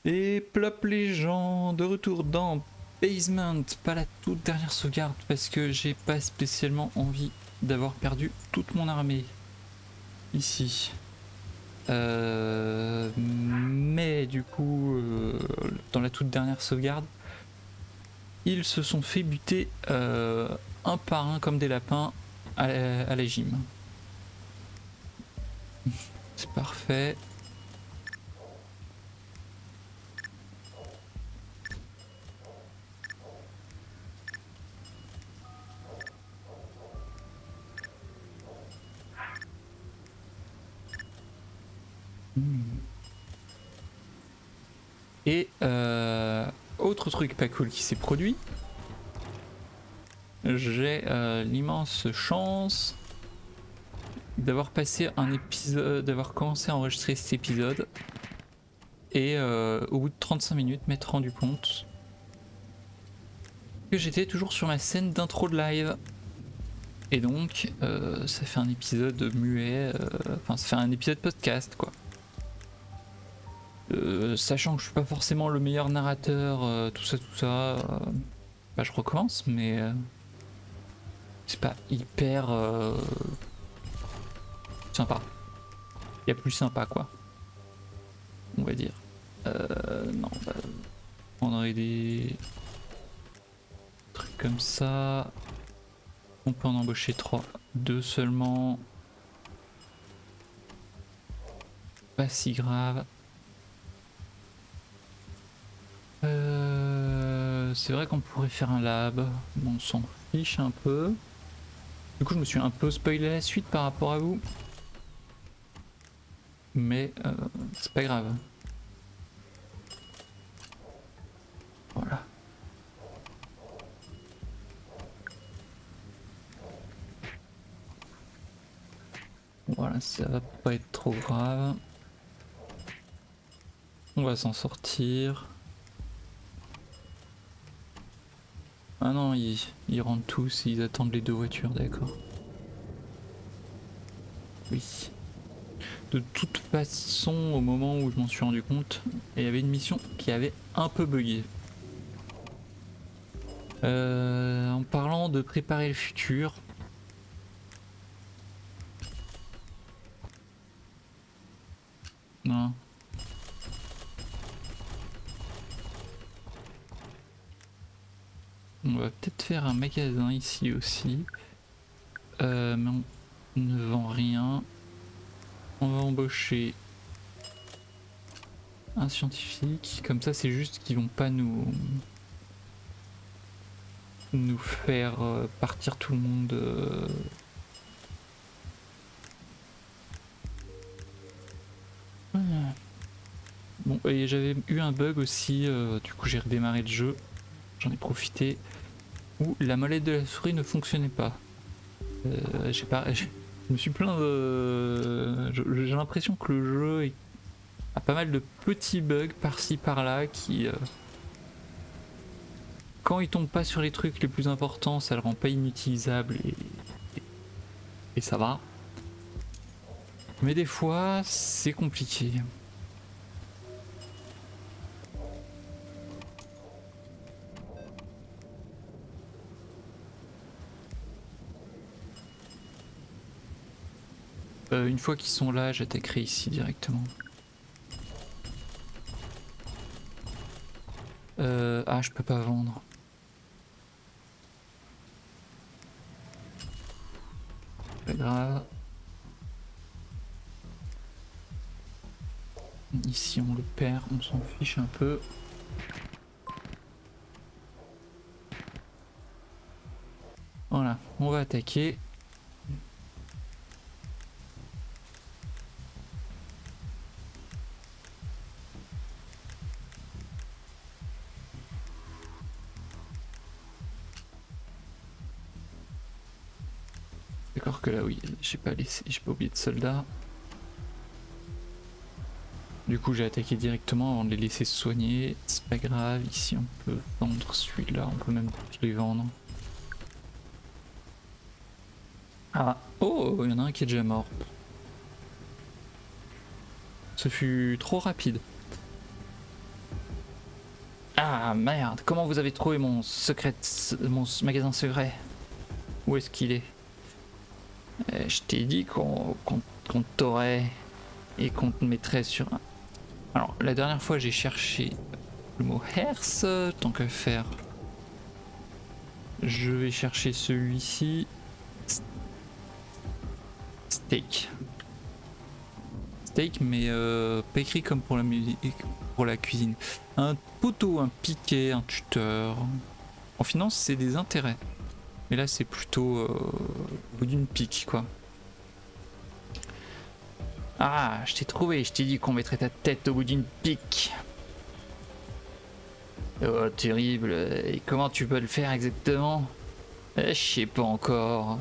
Et plop les gens, de retour dans Basement, pas la toute dernière sauvegarde parce que j'ai pas spécialement envie d'avoir perdu toute mon armée ici. Mais du coup, dans la toute dernière sauvegarde, ils se sont fait buter un par un comme des lapins à la gym. C'est parfait. Et autre truc pas cool qui s'est produit, j'ai l'immense chance d'avoir passé un épisode, d'avoir commencé à enregistrer cet épisode et au bout de 35 minutes m'être rendu compte que j'étais toujours sur ma scène d'intro de live. Et donc ça fait un épisode muet, enfin ça fait un épisode podcast quoi. Sachant que je suis pas forcément le meilleur narrateur, tout ça, bah, je recommence, mais c'est pas hyper sympa. Il y a plus sympa quoi, on va dire. Non, on va prendre des trucs comme ça. On peut en embaucher 3, 2 seulement. Pas si grave. C'est vrai qu'on pourrait faire un lab, mais on s'en fiche un peu. Du coup je me suis un peu spoilé la suite par rapport à vous. Mais c'est pas grave. Voilà. Voilà, ça va pas être trop grave. On va s'en sortir. Ah non, ils rentrent tous, ils attendent les 2 voitures, d'accord. Oui. De toute façon, au moment où je m'en suis rendu compte, il y avait une mission qui avait un peu bugué. En parlant de préparer le futur, non. On va peut-être faire un magasin ici aussi, mais on ne vend rien. On va embaucher un scientifique, comme ça c'est juste qu'ils vont pas nous faire partir tout le monde. Bon, et j'avais eu un bug aussi, du coup j'ai redémarré le jeu, j'en ai profité, où la molette de la souris ne fonctionnait pas. Je me suis plaint de... J'ai l'impression que le jeu a pas mal de petits bugs par-ci par-là qui... quand il tombe pas sur les trucs les plus importants, ça le rend pas inutilisable et ça va. Mais des fois, c'est compliqué. Une fois qu'ils sont là, j'attaquerai ici directement. Ah, je peux pas vendre. Pas grave. Ici on le perd, on s'en fiche un peu. Voilà, on va attaquer. D'accord que là oui, j'ai pas oublié de soldats. Du coup j'ai attaqué directement avant de les laisser se soigner. C'est pas grave, ici on peut vendre celui-là, on peut même tous les vendre. Ah, oh, il y en a un qui est déjà mort. Ce fut trop rapide. Ah merde, comment vous avez trouvé mon magasin secret? Où est-ce qu'il est? Je t'ai dit qu'on t'aurait et qu'on te mettrait sur un... Alors la dernière fois j'ai cherché le mot herse, tant que faire. Je vais chercher celui-ci. Steak. Steak mais pas écrit comme pour la musique, pour la cuisine. Un poteau, un piquet, un tuteur. En finance c'est des intérêts. Mais là c'est plutôt au bout d'une pique quoi. Ah, je t'ai trouvé, je t'ai dit qu'on mettrait ta tête au bout d'une pique. Oh, terrible. Et comment tu peux le faire exactement? Je sais pas encore.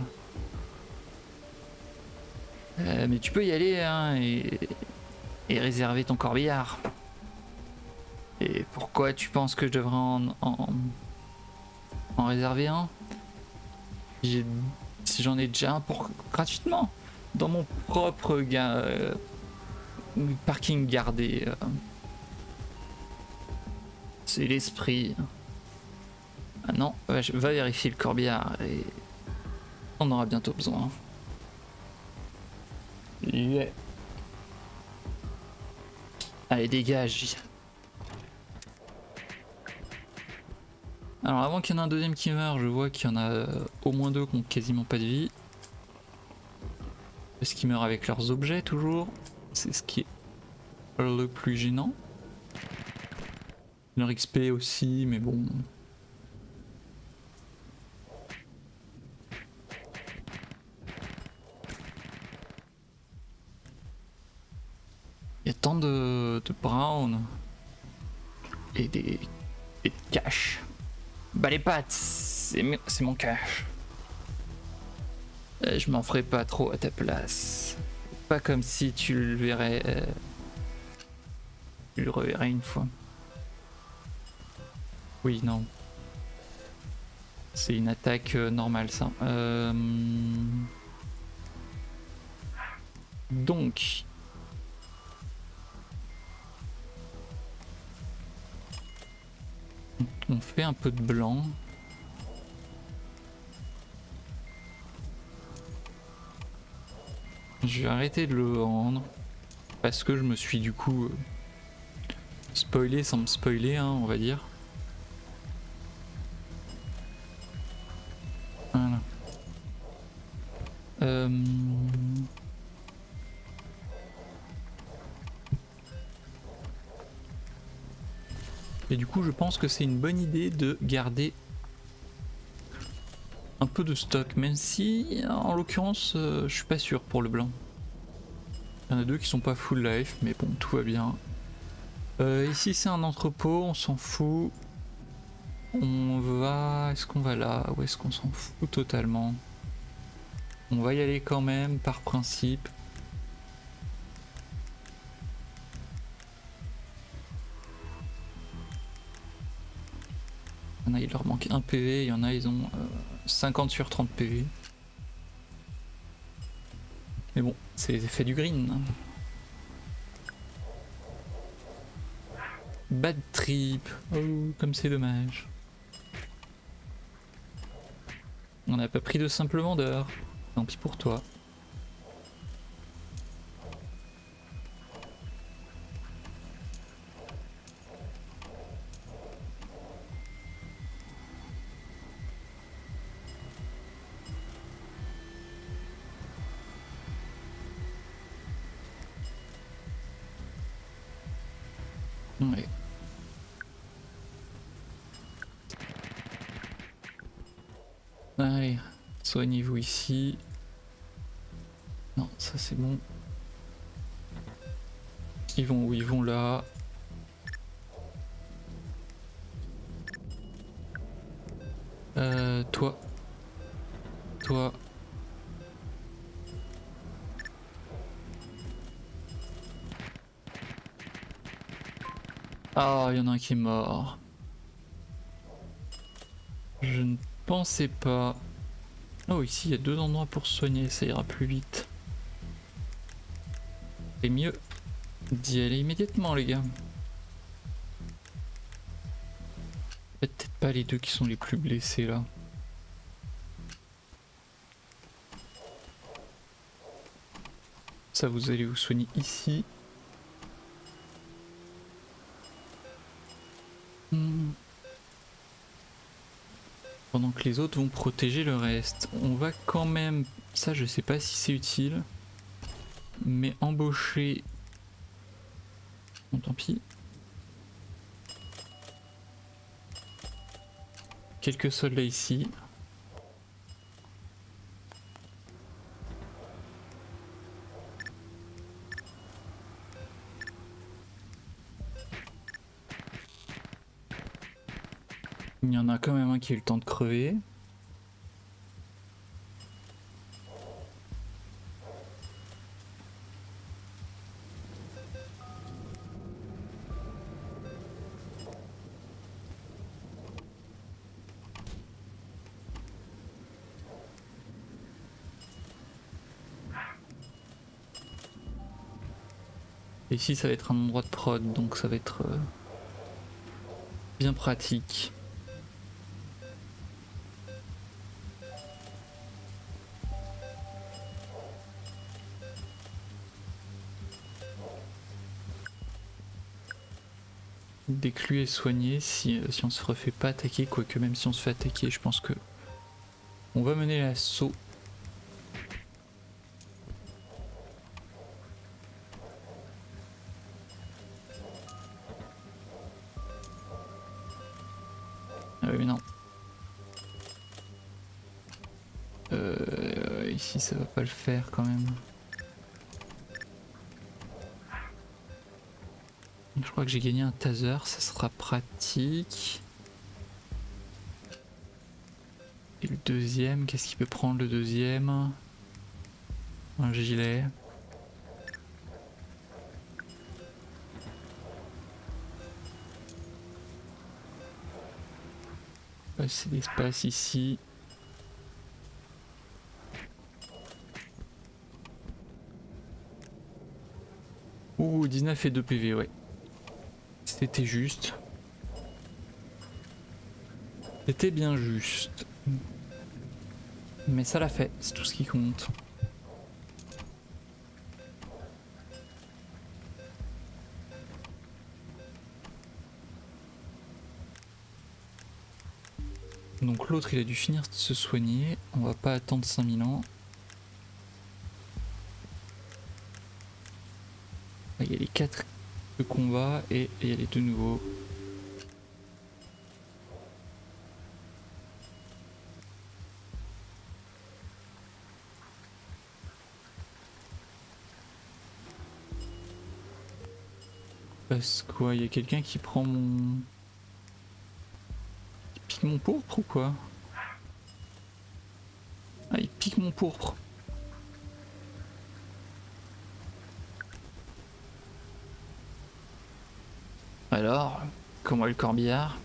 Mais tu peux y aller hein, et réserver ton corbillard. Et pourquoi tu penses que je devrais en réserver un? Si j'en ai déjà un pour gratuitement dans mon propre parking gardé. C'est l'esprit. Ah non, va vérifier le corbillard et on aura bientôt besoin. Yeah. Allez, dégage. Alors avant qu'il y en ait un deuxième qui meurt, je vois qu'il y en a au moins deux qui ont quasiment pas de vie. Parce qu'ils meurent avec leurs objets toujours. C'est ce qui est le plus gênant. Leur XP aussi, mais bon. Il y a tant de brown et de cash. Bah les pattes, c'est mon cash. Je m'en ferai pas trop à ta place. Pas comme si tu le verrais. Tu le reverrais une fois. Oui, non. C'est une attaque normale ça. Donc. On fait un peu de blanc. Je vais arrêter de le vendre. Parce que je me suis du coup spoilé sans me spoiler, hein, on va dire. Voilà. Et du coup je pense que c'est une bonne idée de garder un peu de stock, même si en l'occurrence je suis pas sûr pour le blanc. Il y en a deux qui sont pas full life, mais bon tout va bien. Ici c'est un entrepôt, on s'en fout. On va... Est-ce qu'on va là? Ou est-ce qu'on s'en fout totalement? On va y aller quand même par principe. Il y en a, il leur manque 1 PV, il y en a, ils ont 50 sur 30 PV. Mais bon, c'est les effets du green. Bad trip. Oh, comme c'est dommage. On n'a pas pris de simple vendeur. Tant pis pour toi. Ouais. Allez, soignez-vous ici. Non, ça c'est bon. Ils vont où? Ils vont là. Toi. Toi. Ah, il y en a un qui est mort. Je ne pensais pas. Oh, ici il y a 2 endroits pour se soigner, ça ira plus vite. C'est mieux d'y aller immédiatement, les gars. Peut-être pas les deux qui sont les plus blessés là. Ça, vous allez vous soigner ici. Pendant que les autres vont protéger le reste. On va quand même, ça je sais pas si c'est utile, mais embaucher... Bon tant pis. Quelques soldats ici. Il y en a quand même un qui a eu le temps de crever. Et ici ça va être un endroit de prod, donc ça va être bien pratique. Déclus et soigné si on se refait pas attaquer, quoique même si on se fait attaquer, je pense que on va mener l'assaut. Ah oui mais non. Ici ça va pas le faire quand même. Je crois que j'ai gagné un taser, ça sera pratique. Et le deuxième, qu'est-ce qu'il peut prendre le deuxième? Un gilet. C'est l'espace ici. Ouh, 19 et 2 PV, ouais. C'était juste. C'était bien juste. Mais ça l'a fait, c'est tout ce qui compte. Donc l'autre il a dû finir de se soigner, on va pas attendre 5000 ans. Il y a les 4 de combat et il y a les 2 nouveaux. Parce quoi, il y a quelqu'un qui prend mon... Il pique mon pourpre ou quoi? Ah, il pique mon pourpre. Alors, comment est le corbillard?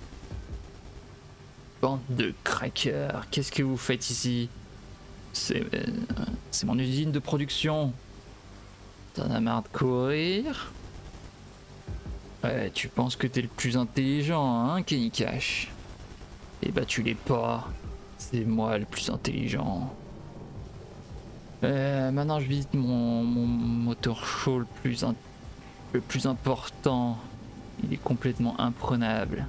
Bande de crackers, qu'est-ce que vous faites ici? C'est mon usine de production. T'en as marre de courir? Ouais, tu penses que t'es le plus intelligent, hein, Kenny Cash? Eh bah tu l'es pas. C'est moi le plus intelligent. Maintenant je visite mon moteur chaud le plus important. Il est complètement imprenable.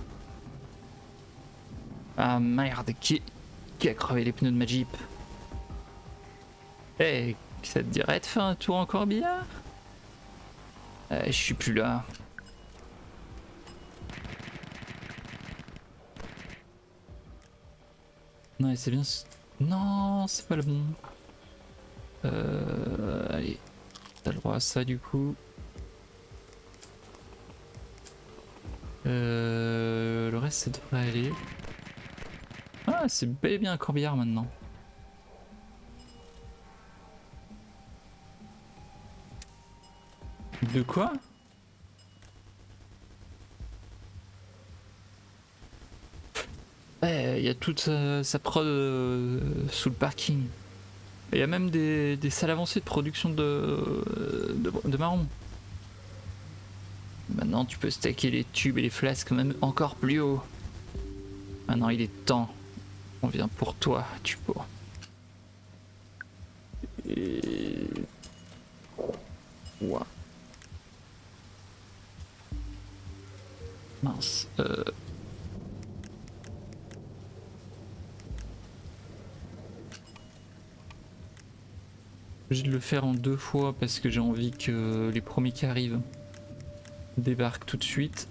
Ah merde, qui a crevé les pneus de ma Jeep? Eh, ça te dirait de faire un tour en corbillard? Je suis plus là. Non, c'est bien. Non, c'est pas le bon. Allez, t'as le droit à ça du coup. Le reste ça devrait aller. Ah, c'est bel et bien un corbillard maintenant. De quoi? Ouais, il y a toute sa prod sous le parking. Il y a même des salles avancées de production de marron. Maintenant tu peux stacker les tubes et les flasques même encore plus haut. Maintenant il est temps. On vient pour toi, tu peux. Et... Ouah. Mince. Je vais le faire en 2 fois parce que j'ai envie que les premiers qui arrivent débarquent tout de suite.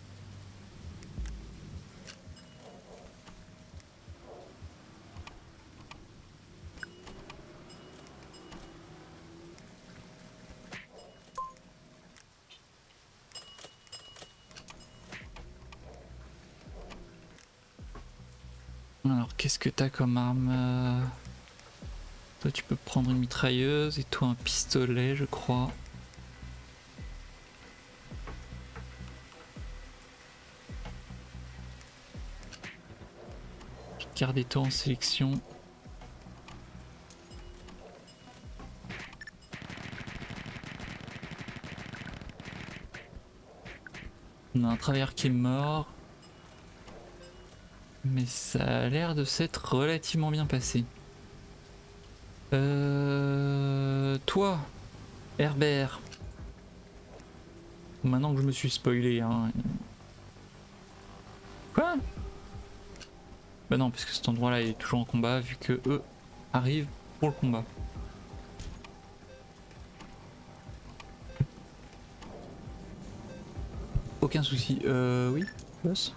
Alors qu'est-ce que t'as comme arme? Toi tu peux prendre une mitrailleuse et toi un pistolet je crois. Gardez-toi en sélection. On a un travailleur qui est mort. Mais ça a l'air de s'être relativement bien passé. Toi, Herbert. Maintenant que je me suis spoilé, hein. Quoi? Bah non, parce que cet endroit-là est toujours en combat vu que eux arrivent pour le combat. Aucun souci. Oui, boss.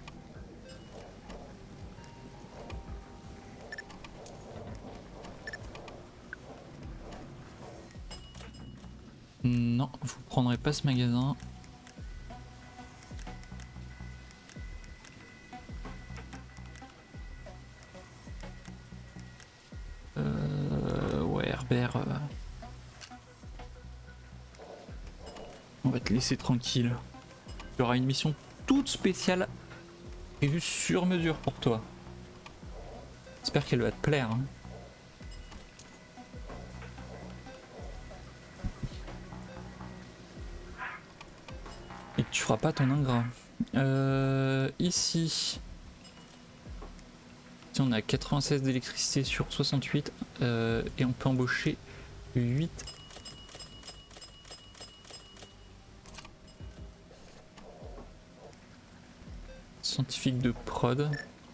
Non, vous prendrez pas ce magasin. Ouais, Herbert. On va te laisser tranquille. Il y aura une mission toute spéciale prévue sur mesure pour toi. J'espère qu'elle va te plaire. Hein. Et que tu feras pas ton ingrat. Ici. Si on a 96 d'électricité sur 68 et on peut embaucher 8 scientifiques de prod.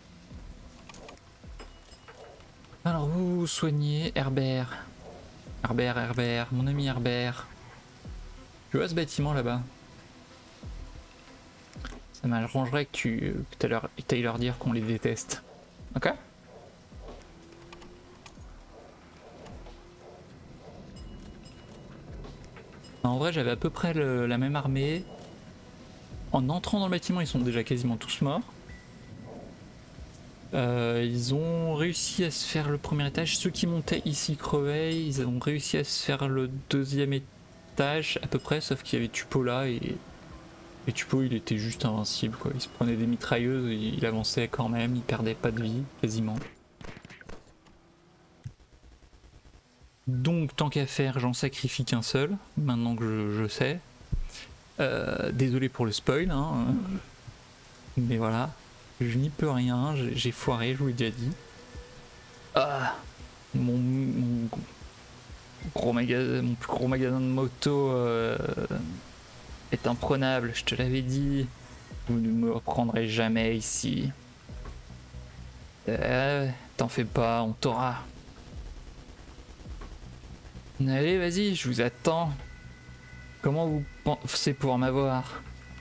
Alors vous vous soignez Herbert. Herbert, mon ami Herbert. Tu vois ce bâtiment là-bas? Ça m'arrangerait que tu ailles leur dire qu'on les déteste. Ok? En vrai j'avais à peu près la même armée. En entrant dans le bâtiment ils sont déjà quasiment tous morts. Ils ont réussi à se faire le premier étage. Ceux qui montaient ici crevaient. Ils ont réussi à se faire le deuxième étage à peu près. Sauf qu'il y avait Tupo là et Tupo il était juste invincible quoi. Il se prenait des mitrailleuses et il avançait quand même. Il perdait pas de vie quasiment. Donc tant qu'à faire j'en sacrifie qu'un seul. Maintenant que je sais. Désolé pour le spoil hein. Mais voilà. Je n'y peux rien, j'ai foiré, je vous l'ai déjà dit. Ah, mon plus gros magasin de moto est imprenable, je te l'avais dit. Vous ne me reprendrez jamais ici. T'en fais pas, on t'aura. Allez, vas-y, je vous attends. Comment vous pensez pouvoir m'avoir ?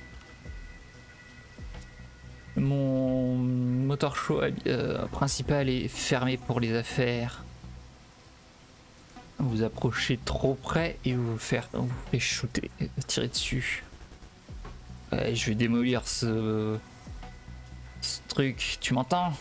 Mon motor show principal est fermé pour les affaires. Vous approchez trop près et vous faites shooter, tirer dessus. Ouais, je vais démolir ce truc, tu m'entends?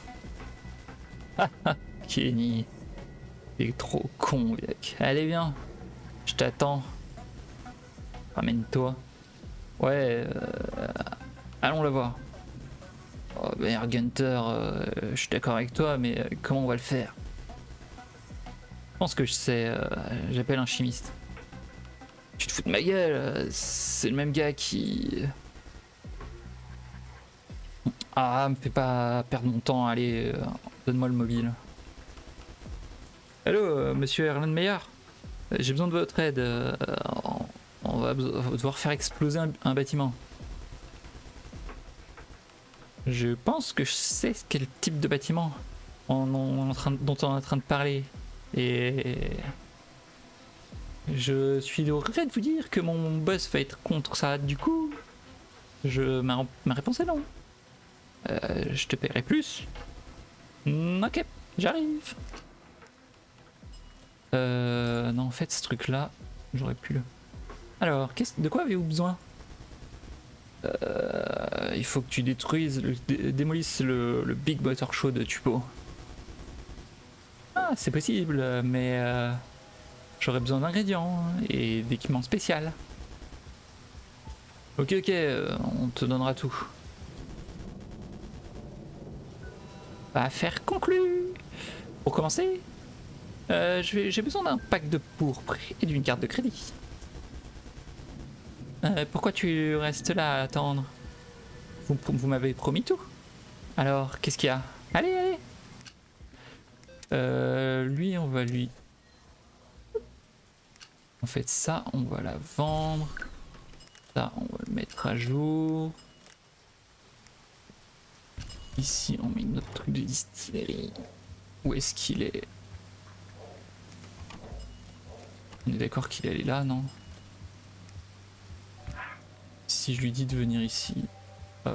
Kenny, t'es trop con, mec. Allez, viens, je t'attends. Ramène-toi. Ouais, allons la voir. Oh, ben, Gunter, je suis d'accord avec toi, mais comment on va le faire? Je pense que je sais, j'appelle un chimiste. Tu te fous de ma gueule, c'est le même gars qui... Ah, me fais pas perdre mon temps, allez, donne-moi le mobile. Allô, monsieur Erlenmeyer, j'ai besoin de votre aide. On va devoir faire exploser un bâtiment. Je pense que je sais quel type de bâtiment dont on est en train de parler. Et je suis au regret de vous dire que mon boss va être contre ça. Du coup, ma réponse est non. Je te paierai plus. Ok, j'arrive. Non, en fait, ce truc-là, j'aurais pu le... Alors, de quoi avez-vous besoin? Il faut que tu démolisses le Big Motor Show de Tupo. Ah, c'est possible, mais j'aurais besoin d'ingrédients et d'équipements spéciaux. Ok, on te donnera tout. Affaire conclue. Pour commencer, j'ai besoin d'un pack de pourpre et d'une carte de crédit. Pourquoi tu restes là à attendre? Vous m'avez promis tout. Alors, qu'est-ce qu'il y a? Allez, allez. Lui, on va lui... En fait, ça, on va la vendre. Ça, on va le mettre à jour. Ici, on met notre truc de distillerie. Où est-ce qu'il est? On est d'accord qu'il est allé là, non? Si je lui dis de venir ici, hop.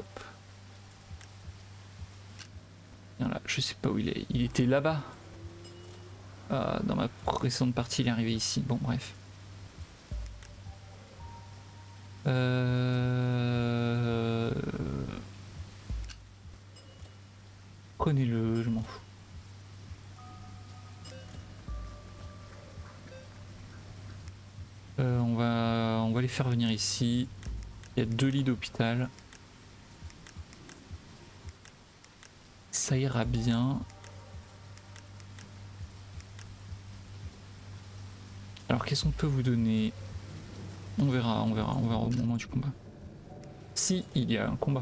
Viens là, je sais pas où il est. Il était là-bas. Dans ma précédente partie, il est arrivé ici. Bon, bref. Prenez-le, je m'en fous. On va les faire venir ici. Il y a 2 lits d'hôpital. Ça ira bien. Alors qu'est-ce qu'on peut vous donner? On verra au moment du combat. Si il y a un combat.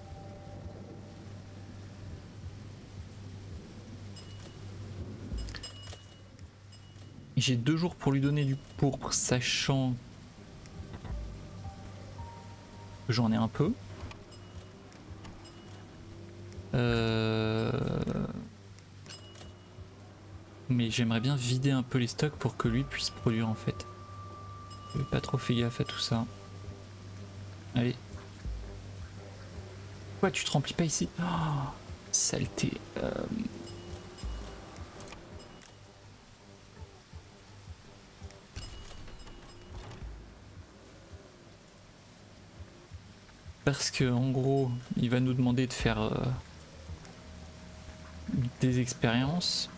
J'ai 2 jours pour lui donner du pourpre, sachant que j'en ai un peu. Mais j'aimerais bien vider un peu les stocks pour que lui puisse produire en fait. J'ai pas trop fait gaffe à tout ça. Allez. Pourquoi tu te remplis pas ici? Oh, saleté. Parce que en gros, il va nous demander de faire des expériences.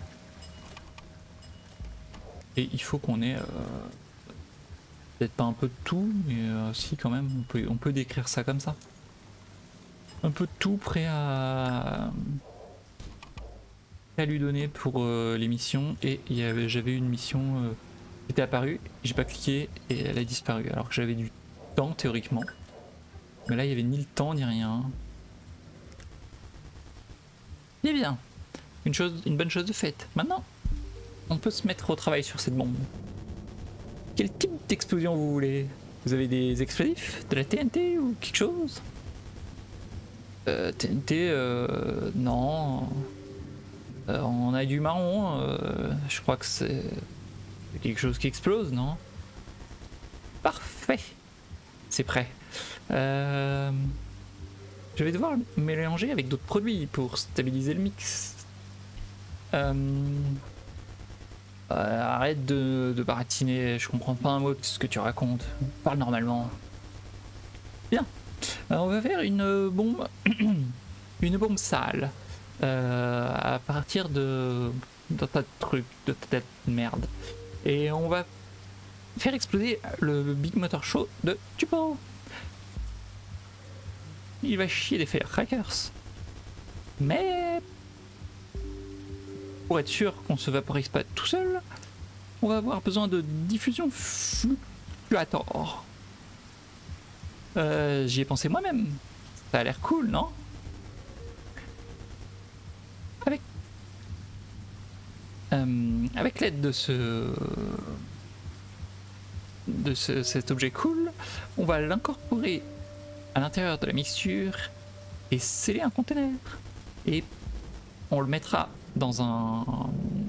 Et il faut qu'on ait peut-être pas un peu de tout, mais si quand même, on peut décrire ça comme ça. Un peu de tout prêt à lui donner pour les missions. Et j'avais une mission qui était apparue, j'ai pas cliqué et elle a disparu. Alors que j'avais du temps théoriquement. Mais là il y avait ni le temps ni rien. Eh bien, une bonne chose de faite. Maintenant, on peut se mettre au travail sur cette bombe. Quel type d'explosion vous voulez? Vous avez des explosifs? De la TNT ou quelque chose? TNT, non. On a du marron, je crois que c'est quelque chose qui explose, non? Parfait. C'est prêt. Je vais devoir mélanger avec d'autres produits pour stabiliser le mix. Arrête de baratiner, je comprends pas un mot de ce que tu racontes. Parle normalement. Bien. Alors on va faire une bombe, une bombe sale à partir d'un tas de trucs, de tas de merde. Et on va faire exploser le Big Motor Show de Tupo. Il va chier des firecrackers. Mais pour être sûr qu'on se vaporise pas tout seul, on va avoir besoin de diffusion fluctuator. J'y ai pensé moi-même. Ça a l'air cool, non? avec avec l'aide de cet objet cool, on va l'incorporer à l'intérieur de la mixture et sceller un conteneur. Et on le mettra dans un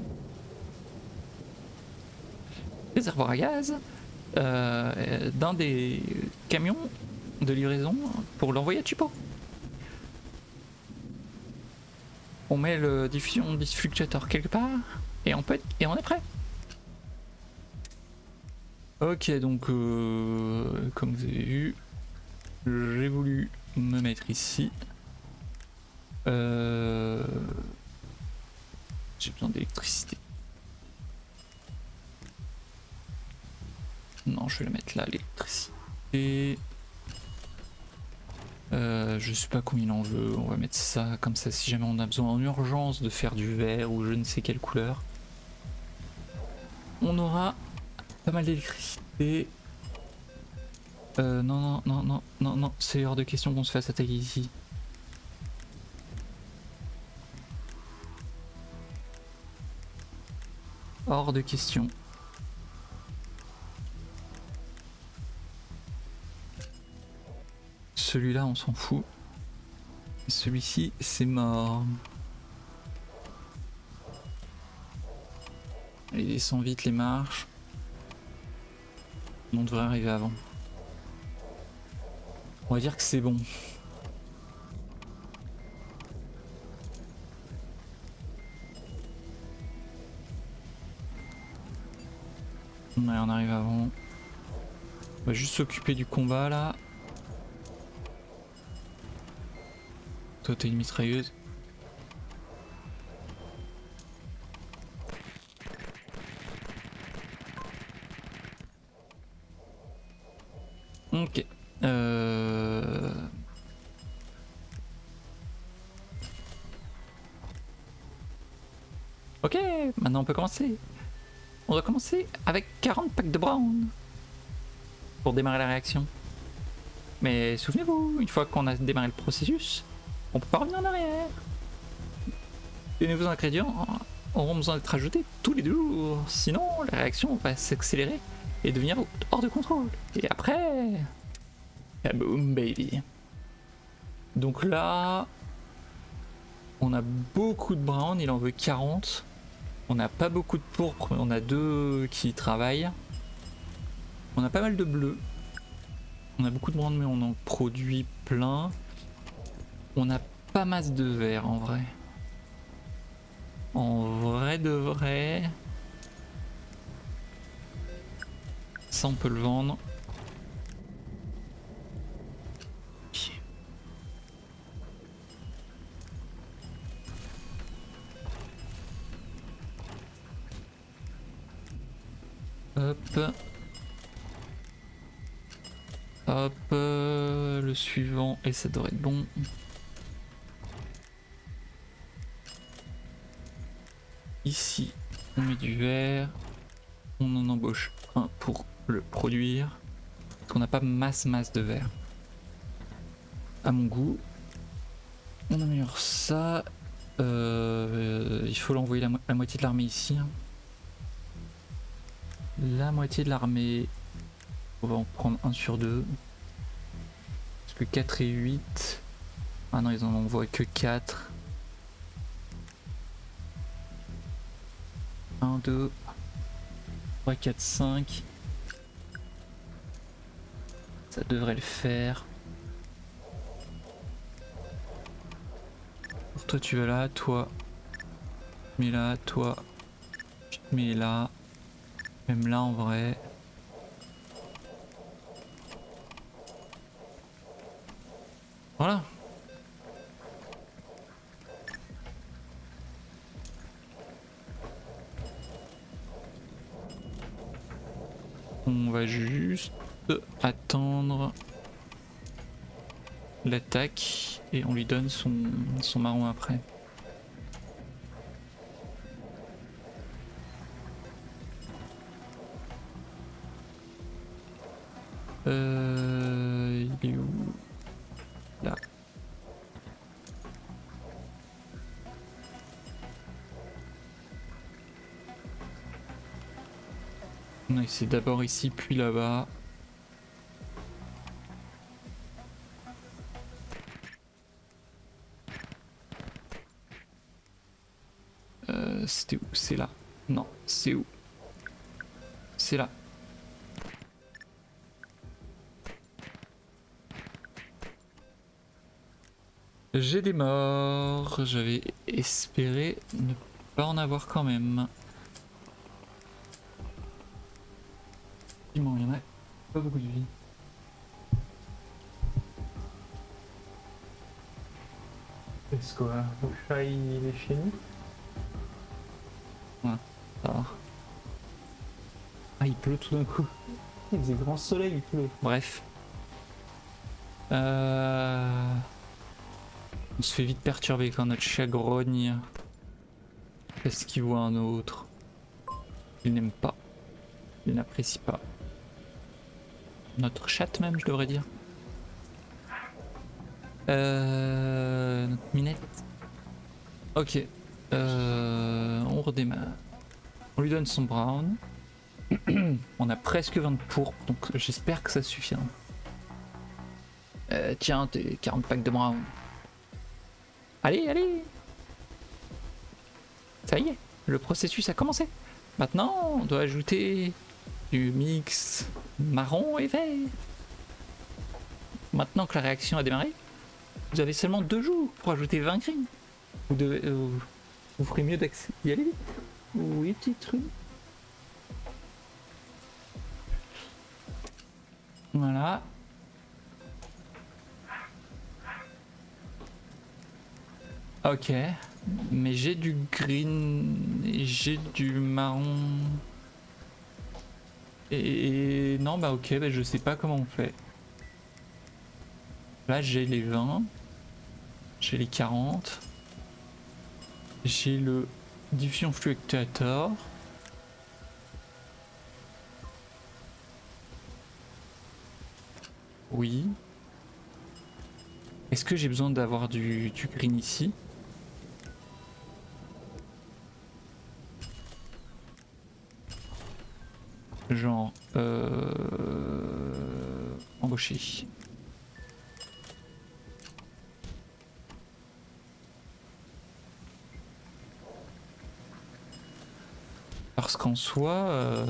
réservoir à gaz d'un des camions de livraison pour l'envoyer à Tupo. On met le diffusion disfluctuateur quelque part et on est prêt. Ok, donc comme vous avez vu, j'ai voulu me mettre ici. J'ai besoin d'électricité. Non, je vais la mettre là, l'électricité. Je sais pas combien il en veut, on va mettre ça comme ça si jamais on a besoin en urgence de faire du vert ou je ne sais quelle couleur. On aura pas mal d'électricité. Non, c'est hors de question qu'on se fasse attaquer ici. Hors de question. Celui-là, on s'en fout. Celui-ci, c'est mort. Il descend vite les marches. On devrait arriver avant. On va dire que c'est bon. Ouais, on arrive avant. On va juste s'occuper du combat là. Toi t'as une mitrailleuse. Ok. Ok, maintenant on peut commencer. On doit commencer avec 40 packs de brown pour démarrer la réaction. Mais souvenez-vous, une fois qu'on a démarré le processus, on peut pas revenir en arrière. Les nouveaux ingrédients auront besoin d'être ajoutés tous les 2 jours, sinon la réaction va s'accélérer et devenir hors de contrôle. Et après, boom baby. Donc là, on a beaucoup de brown, il en veut 40. On n'a pas beaucoup de pourpre, mais on a 2 qui travaillent. On a pas mal de bleu. On a beaucoup de brown, mais on en produit plein. On a pas masse de vert en vrai. En vrai de vrai. Ça on peut le vendre. Hop. Hop. Le suivant et ça devrait être bon. Ici, on met du verre. On en embauche un pour le produire. Parce qu'on n'a pas masse de verre. À mon goût. On améliore ça. Il faut l'envoyer la moitié de l'armée ici. La moitié de l'armée. On va en prendre 1 sur 2. Parce que 4 et 8. Ah non, ils en envoient que 4. 1, 2, 3, 4, 5. Ça devrait le faire. Pour toi, tu vas là, toi. Mais là, toi. Tu te mets là. Même là en vrai. Voilà. On va juste attendre l'attaque et on lui donne son marron après. Il est où? Là. Non, c'est d'abord ici puis là-bas. C'était où? C'est là. Non, c'est où? C'est là. J'ai des morts. J'avais espéré ne pas en avoir quand même. Dis-moi, il y en a pas beaucoup de vie. Est-ce que le chat il est chez nous? Ouais, ça va. Ah, il pleut tout d'un coup. Il faisait grand soleil, il pleut. Bref. On se fait vite perturber quand notre chat grogne. Parce qu'il voit un autre. Il n'aime pas. Il n'apprécie pas. Notre chatte même, je devrais dire. Notre minette. Ok. On redémarre. On lui donne son brown. On a presque 20 de pourpre, donc j'espère que ça suffira. Tiens, tes 40 packs de brown. Allez, allez! Ça y est, le processus a commencé. Maintenant, on doit ajouter du mix marron et vert. Maintenant que la réaction a démarré, vous avez seulement 2 jours pour ajouter 20 green. Vous ferez mieux d'y aller vite. Oui, petit truc. Voilà. Ok. Mais j'ai du green et j'ai du marron. Et non, bah ok, bah je sais pas comment on fait. Là j'ai les 20. J'ai les 40. J'ai le diffusion fluctuator. Oui. Est-ce que j'ai besoin d'avoir du green ici? Genre embaucher. Parce qu'en soi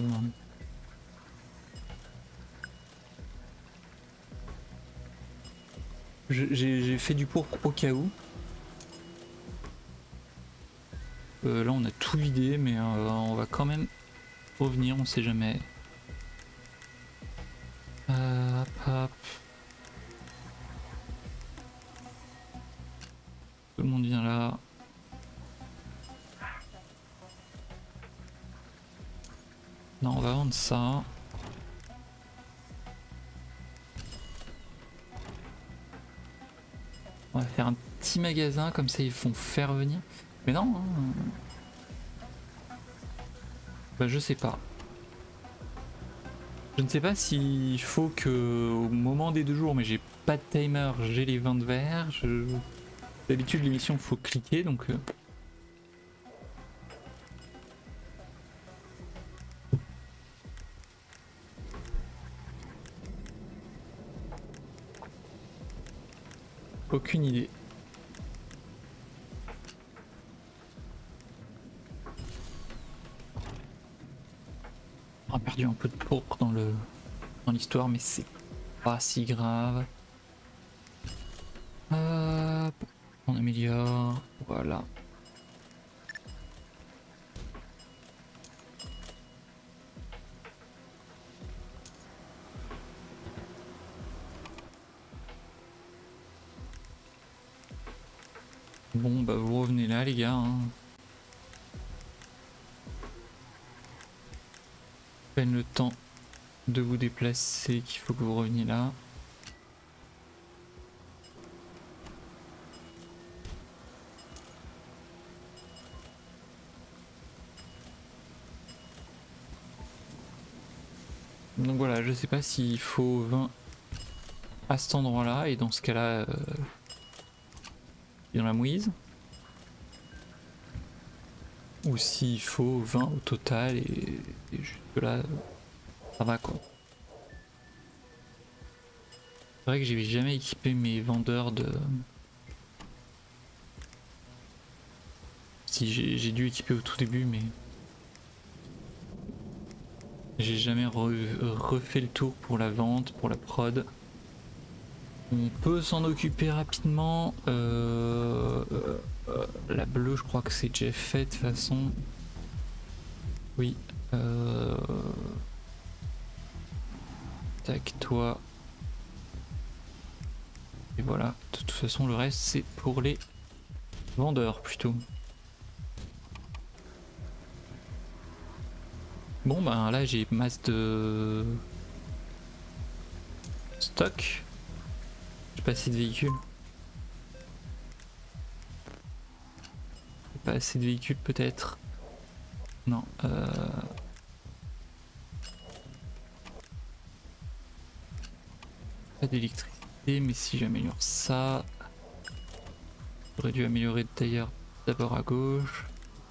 j'ai fait du pourpre au cas où. Là on a tout vidé, mais on va quand même revenir, on sait jamais. Hop, hop. Tout le monde vient là. Non, on va vendre ça. On va faire un petit magasin, comme ça ils font faire venir. Mais non, hein. Bah je sais pas. Je ne sais pas s'il faut que au moment des 2 jours, mais j'ai pas de timer, j'ai les 20 de verre. D'habitude l'émission faut cliquer donc. Aucune idée. On a perdu un peu de pourpre dans l'histoire, mais c'est pas si grave. Hop, on améliore, voilà. Bon bah vous revenez là les gars. Hein. Peine le temps de vous déplacer qu'il faut que vous reveniez là. Donc voilà, je sais pas s'il faut 20 à cet endroit là et dans ce cas là dans la mouise. Ou s'il faut 20 au total et juste là Ça va quoi. C'est vrai que j'ai jamais équipé mes vendeurs de... Si j'ai dû équiper au tout début mais... J'ai jamais refait le tour pour la vente, pour la prod. On peut s'en occuper rapidement. La bleue, je crois que c'est déjà fait de toute façon. Oui. Tac, toi. Et voilà. De toute façon, le reste, c'est pour les vendeurs plutôt. Bon, ben là, j'ai masse de stock. J'ai pas assez de véhicules. J'ai pas assez de véhicules peut-être. Non. Pas d'électricité, mais si j'améliore ça... J'aurais dû améliorer d'ailleurs d'abord à gauche.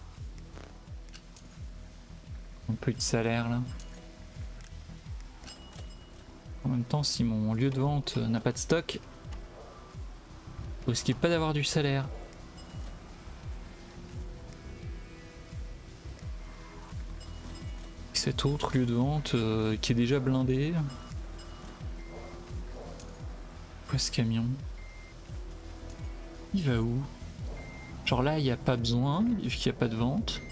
Un peu de salaire là. En même temps, si mon lieu de vente n'a pas de stock, vous risquez pas d'avoir du salaire. Cet autre lieu de vente qui est déjà blindé. Quoi ce camion? Il va où? Genre là, il n'y a pas besoin, vu qu'il n'y a pas de vente.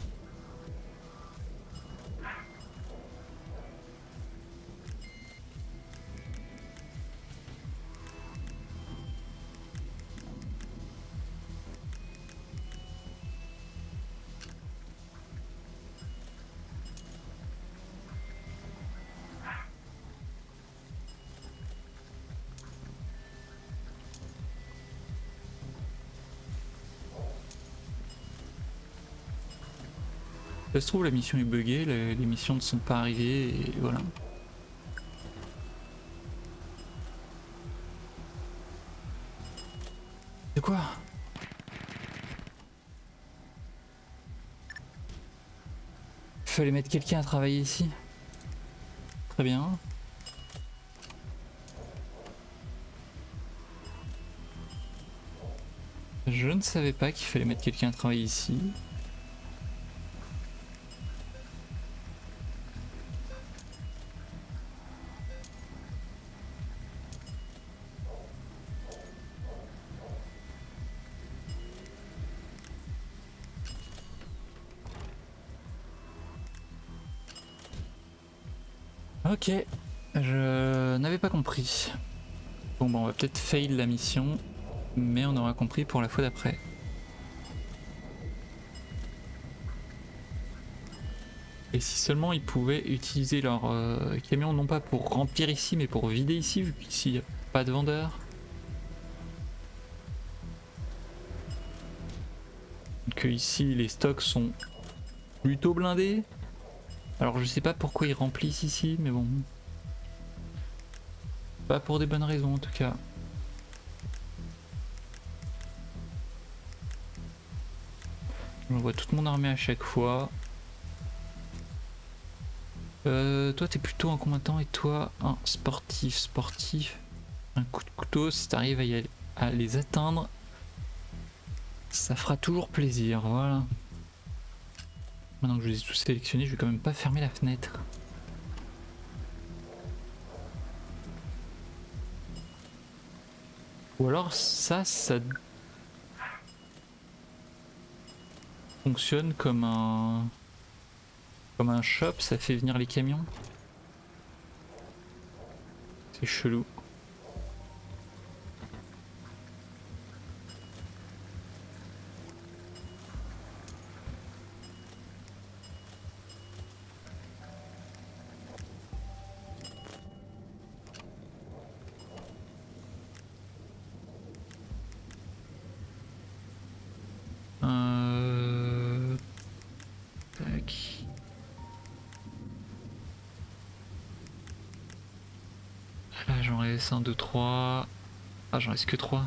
Ça se trouve, la mission est buggée, les missions ne sont pas arrivées, et voilà. De quoi? Il fallait mettre quelqu'un à travailler ici. Très bien. Je ne savais pas qu'il fallait mettre quelqu'un à travailler ici. Ok, je n'avais pas compris. Bon, on va peut-être fail la mission, mais on aura compris pour la fois d'après. Et si seulement ils pouvaient utiliser leur camion non pas pour remplir ici, mais pour vider ici, vu qu'ici il n'y a pas de vendeur. Que ici les stocks sont plutôt blindés. Alors je sais pas pourquoi ils remplissent ici, mais bon. Pas pour des bonnes raisons en tout cas. Je vois toute mon armée à chaque fois. Toi t'es plutôt un combattant et toi un sportif. Sportif. Un coup de couteau, si t'arrives à les atteindre, ça fera toujours plaisir, voilà. Maintenant que je les ai tous sélectionnés, je vais quand même pas fermer la fenêtre. Ou alors ça fonctionne comme un shop, ça fait venir les camions. C'est chelou. Tac. Là j'en reste 1, 2, 3. Ah j'en reste que 3.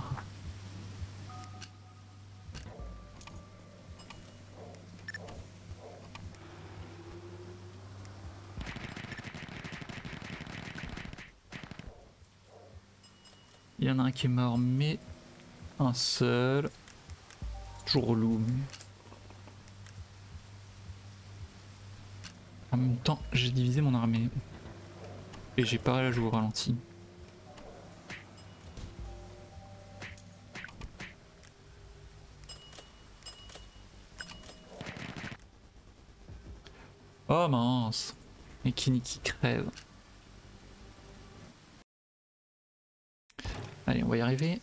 qui est mort, mais un seul. Toujours relou. En même temps, j'ai divisé mon armée. Et j'ai pas la jouer au ralenti. Oh mince. Et Kini qui crève. Allez, on va y arriver.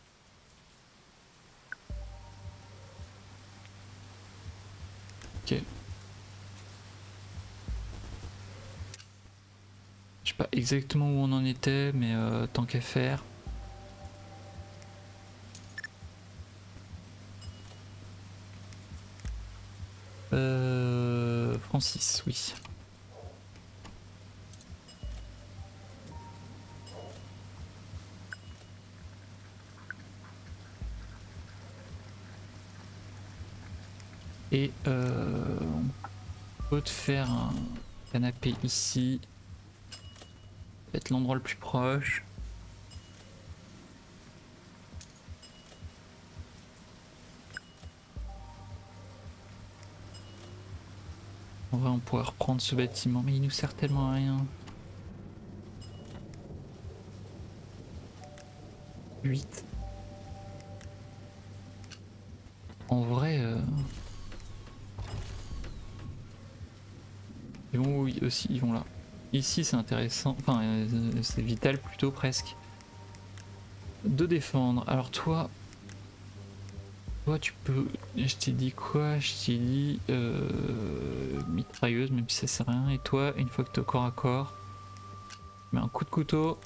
Ok. Je sais pas exactement où on en était, mais tant qu'à faire. Francis, oui. Et on peut te faire un canapé ici. Peut-être l'endroit le plus proche. En vrai, on pourrait reprendre ce bâtiment, mais il nous sert tellement à rien. 8. En vrai... Ils vont où aussi, ils vont là. Ici c'est intéressant, enfin c'est vital plutôt presque. De défendre. Alors toi tu peux... Je t'ai dit quoi? Je t'ai dit mitrailleuse, même si ça sert à rien. Et toi, une fois que t'es au corps à corps, mets un coup de couteau.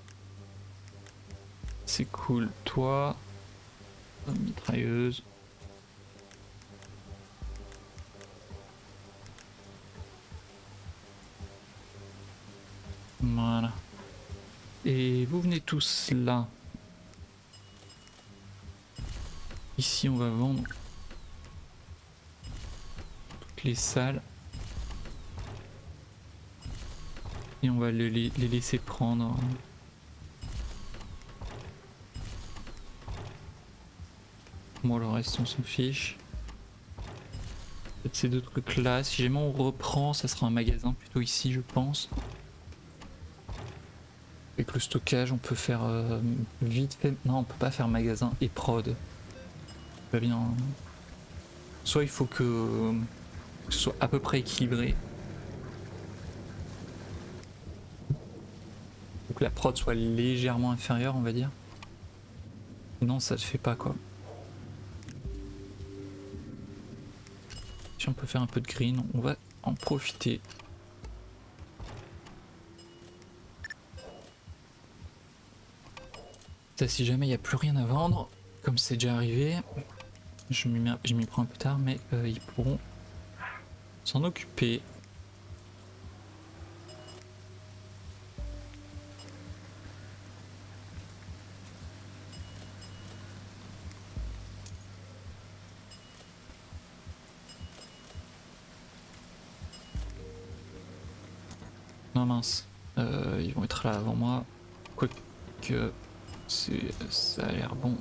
C'est cool. Toi, mitrailleuse. Voilà. Et vous venez tous là. Ici on va vendre toutes les salles. Et on va les laisser prendre. Bon, le reste on s'en fiche. Peut-être ces deux trucs là. Si jamais on reprend, ça sera un magasin plutôt ici je pense. Avec le stockage on peut faire vite fait. Non, on peut pas faire magasin et prod. Pas bien. Soit il faut que ce soit à peu près équilibré. Faut que la prod soit légèrement inférieure on va dire. Sinon ça se fait pas quoi. Si on peut faire un peu de green, on va en profiter. Ça, si jamais il n'y a plus rien à vendre, comme c'est déjà arrivé, je m'y prends un peu tard, mais ils pourront s'en occuper. Non mince, ils vont être là avant moi, quoique ça a l'air bon.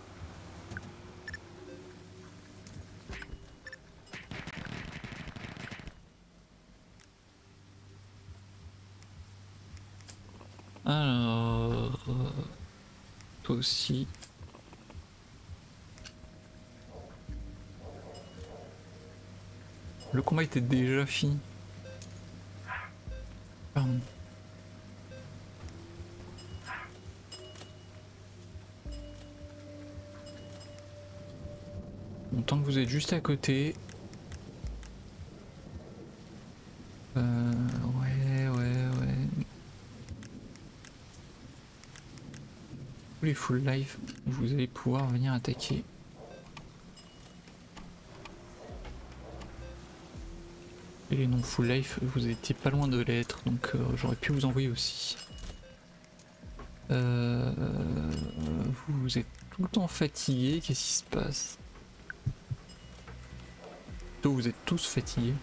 Alors, toi aussi. Le combat était déjà fini. Pardon. Bon, tant que vous êtes juste à côté. Ouais. Tous les full life, vous allez pouvoir venir attaquer. Et les non full life, vous étiez pas loin de l'être, donc j'aurais pu vous envoyer aussi. Vous êtes tout le temps fatigué, qu'est-ce qui se passe? Vous êtes tous fatigués.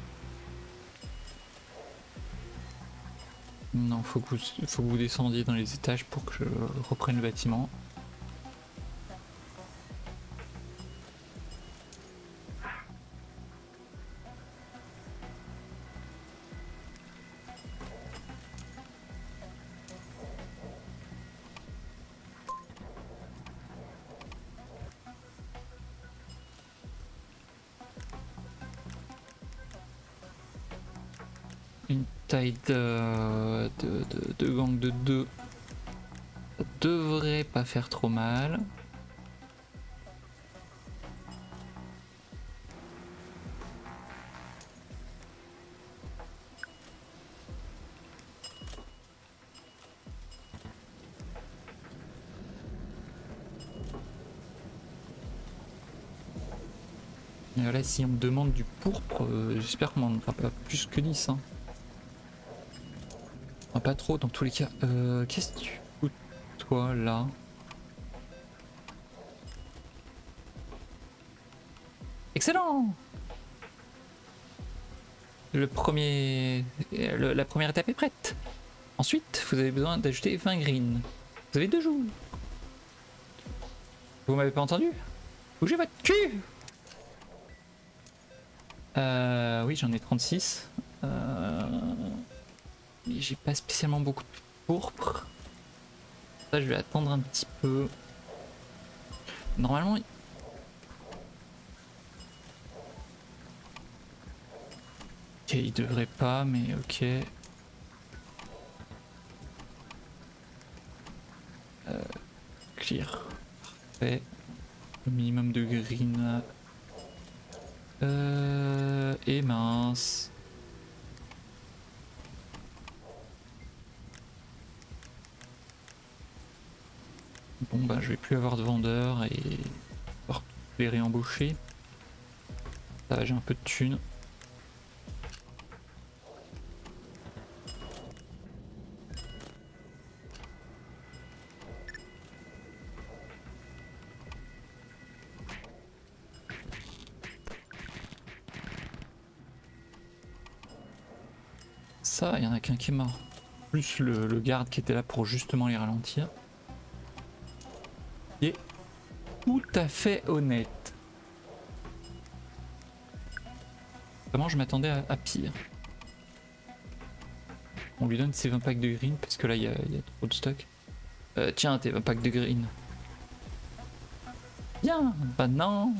Non, faut que vous descendiez dans les étages pour que je reprenne le bâtiment. une taille de gang de 2. Ça devrait pas faire trop mal. Et là, si on me demande du pourpre, j'espère qu'on n'en aura pas plus que 10. Hein. Enfin, pas trop dans tous les cas. Qu'est-ce que tu coûtes toi là? Excellent! La première étape est prête. Ensuite, vous avez besoin d'ajouter 20 green. Vous avez 2 jours. Vous m'avez pas entendu? Bougez votre cul! Oui, j'en ai 36. J'ai pas spécialement beaucoup de pourpre. Ça, je vais attendre un petit peu. Normalement... Ok, il devrait pas, mais ok. Clear. Parfait. Le minimum de green. Et mince. Bon bah je vais plus avoir de vendeurs et pouvoir les réembaucher. Ça va, j'ai un peu de thunes. Ça, il y en a qu'un qui est mort. Plus le garde qui était là pour justement les ralentir. Il est tout à fait honnête. Vraiment, je m'attendais à pire. On lui donne ses 20 packs de green parce que là, il y a trop de stock. Tiens, tes 20 packs de green. Bien, maintenant,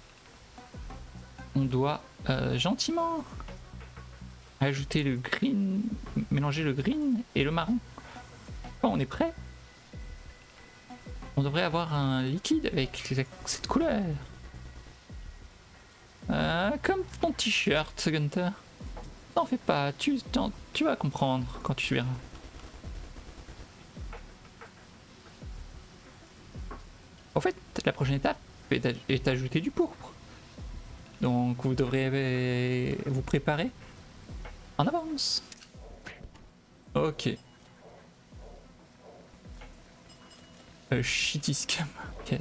on doit gentiment ajouter le green, mélanger le green et le marron. Quand on est prêt, on devrait avoir un liquide avec cette couleur. Comme ton t-shirt, Gunther. T'en fais pas, tu vas comprendre quand tu verras. En fait, la prochaine étape est d'ajouter du pourpre. Donc vous devrez vous préparer en avance. Ok. Shitty scam. Ok.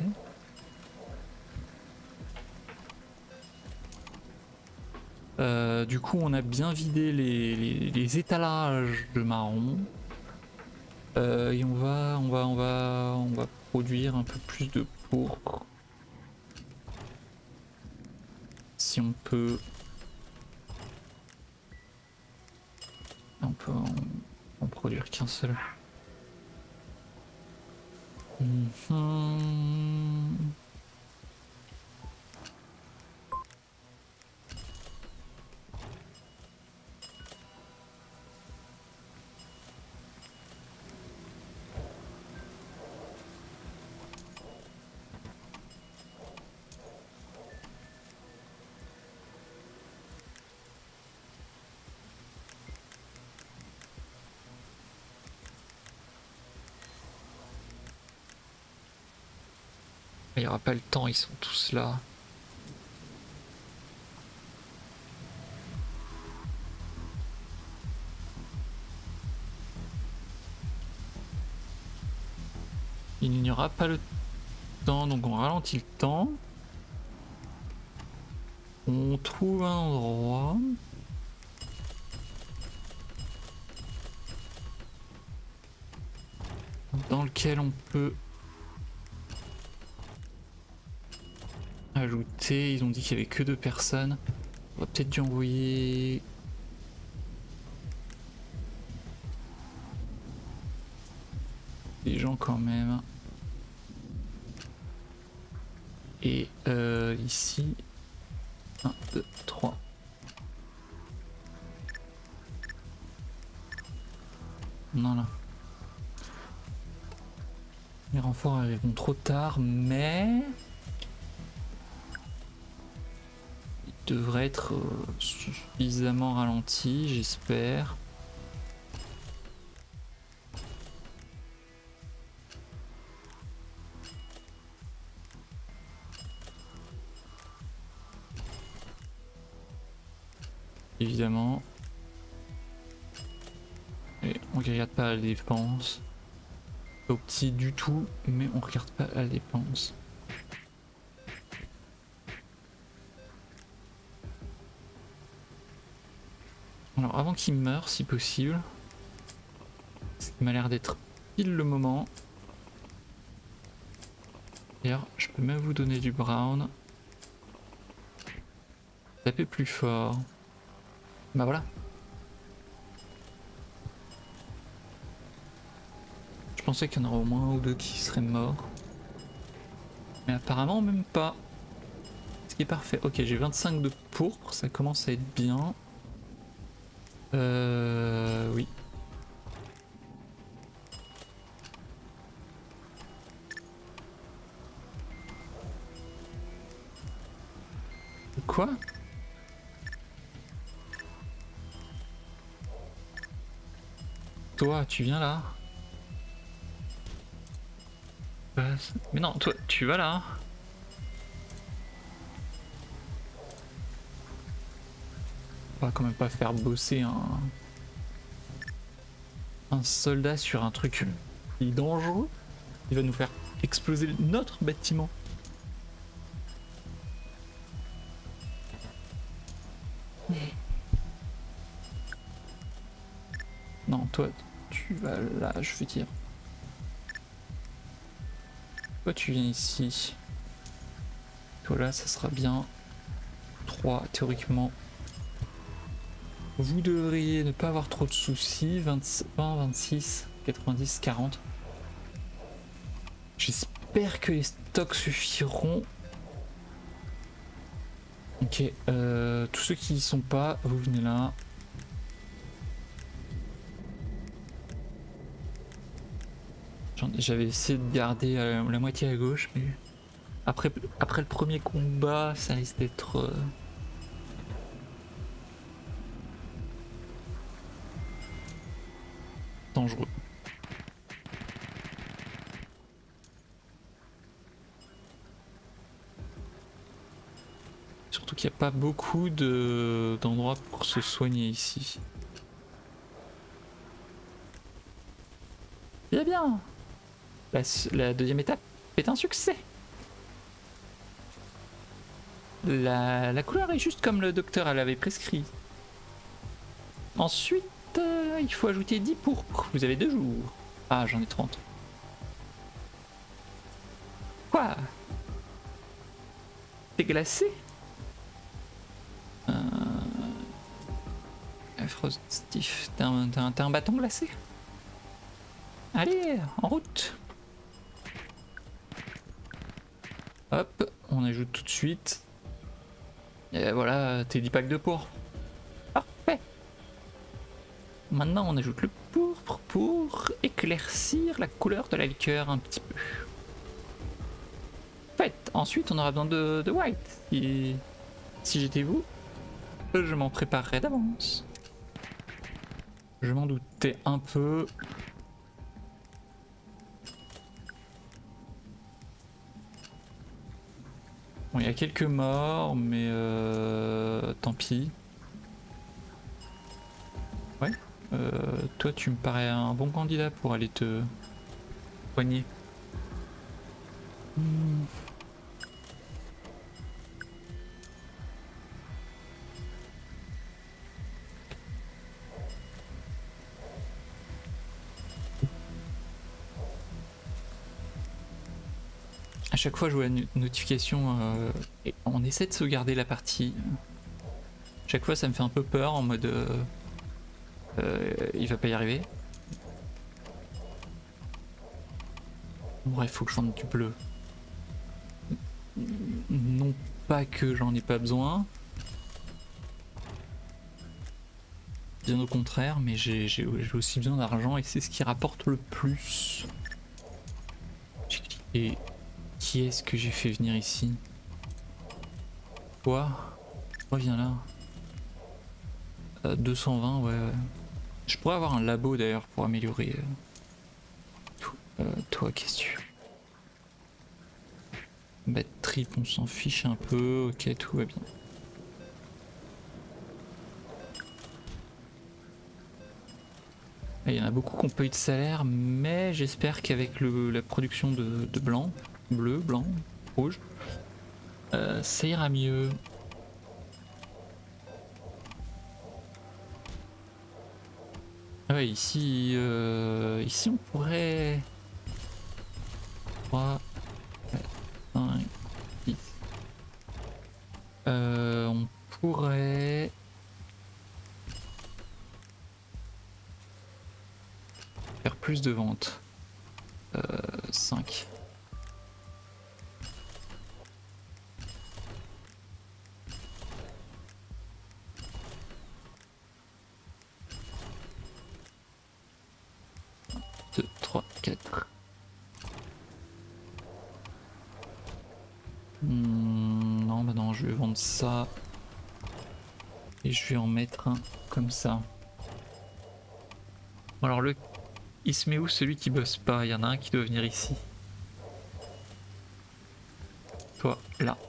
Du coup, on a bien vidé les étalages de marron. Et on va produire un peu plus de pourpre. Si on peut. On peut en produire qu'un seul. Il n'y aura pas le temps, ils sont tous là. Il n'y aura pas le temps, donc on ralentit le temps. On trouve un endroit. Dans lequel on peut ajouter. Ils ont dit qu'il n'y avait que 2 personnes. On va peut-être dû envoyer des gens quand même. Et ici 1, 2, 3. Non, là. Les renforts arriveront trop tard, mais... Ils devraient être suffisamment ralentis, j'espère. Évidemment. Et on regarde pas la dépense. Pas au petit du tout, mais on regarde pas la dépense. Alors avant qu'il meure si possible. Ça m'a l'air d'être pile le moment. D'ailleurs, je peux même vous donner du brown. Tapez plus fort. Bah voilà. Je pensais qu'il y en aurait au moins un ou deux qui seraient morts. Mais apparemment même pas. Ce qui est parfait. Ok, j'ai 25 de pourpre, ça commence à être bien. Oui. Quoi? Toi, tu viens là? Mais non, toi, tu vas là? On va quand même pas faire bosser un soldat sur un truc qui est dangereux. Il va nous faire exploser notre bâtiment. Non, toi, tu vas là, je veux dire. Toi, tu viens ici. Toi là, ça sera bien. 3, théoriquement. Vous devriez ne pas avoir trop de soucis. 20, 26, 90, 40. J'espère que les stocks suffiront. Ok, tous ceux qui y sont pas, vous venez là. J'avais essayé de garder la moitié à gauche, mais après le premier combat, ça risque d'être dangereux. Surtout qu'il n'y a pas beaucoup d'endroits pour se soigner ici. Bien bien. La deuxième étape est un succès. La couleur est juste comme le docteur l'avait prescrit. Ensuite, il faut ajouter 10 pourpres. Vous avez 2 jours. Ah, j'en ai 30. Quoi? T'es glacé? Frostif, t'as un bâton glacé? Allez, en route! Hop, on ajoute tout de suite. Et voilà, tes 10 packs de pourpre. Parfait! Maintenant, on ajoute le pourpre pour éclaircir la couleur de la liqueur un petit peu. En fait, ensuite, on aura besoin de white. Et si j'étais vous, je m'en préparerais d'avance. Je m'en doutais un peu. Bon, il y a quelques morts, mais tant pis. Ouais. Toi, tu me parais un bon candidat pour aller te soigner. À chaque fois, je vois la notification et on essaie de sauvegarder la partie. Chaque fois, ça me fait un peu peur en mode il va pas y arriver. Bref, faut que je vende du bleu. Non pas que j'en ai pas besoin. bien au contraire, mais j'ai aussi besoin d'argent et c'est ce qui rapporte le plus. Et qui est-ce que j'ai fait venir ici? Quoi? Reviens là. 220, ouais, ouais. Je pourrais avoir un labo d'ailleurs pour améliorer tout. Toi, qu'est-ce que tu... Bad trip, on s'en fiche un peu. Ok, tout va bien. Il y en a beaucoup qui n'ont pas eu de salaire, mais j'espère qu'avec la production de blanc, bleu, blanc, rouge, ça ira mieux. Ah ouais, ici, ici on pourrait... 3, 4, 5, 6. On pourrait... faire plus de ventes. 5. Deux, 3, 4. Non, bah non, je vais vendre ça. Et je vais en mettre un comme ça. Alors il se met où celui qui bosse pas? Il y en a un qui doit venir ici. Toi, là.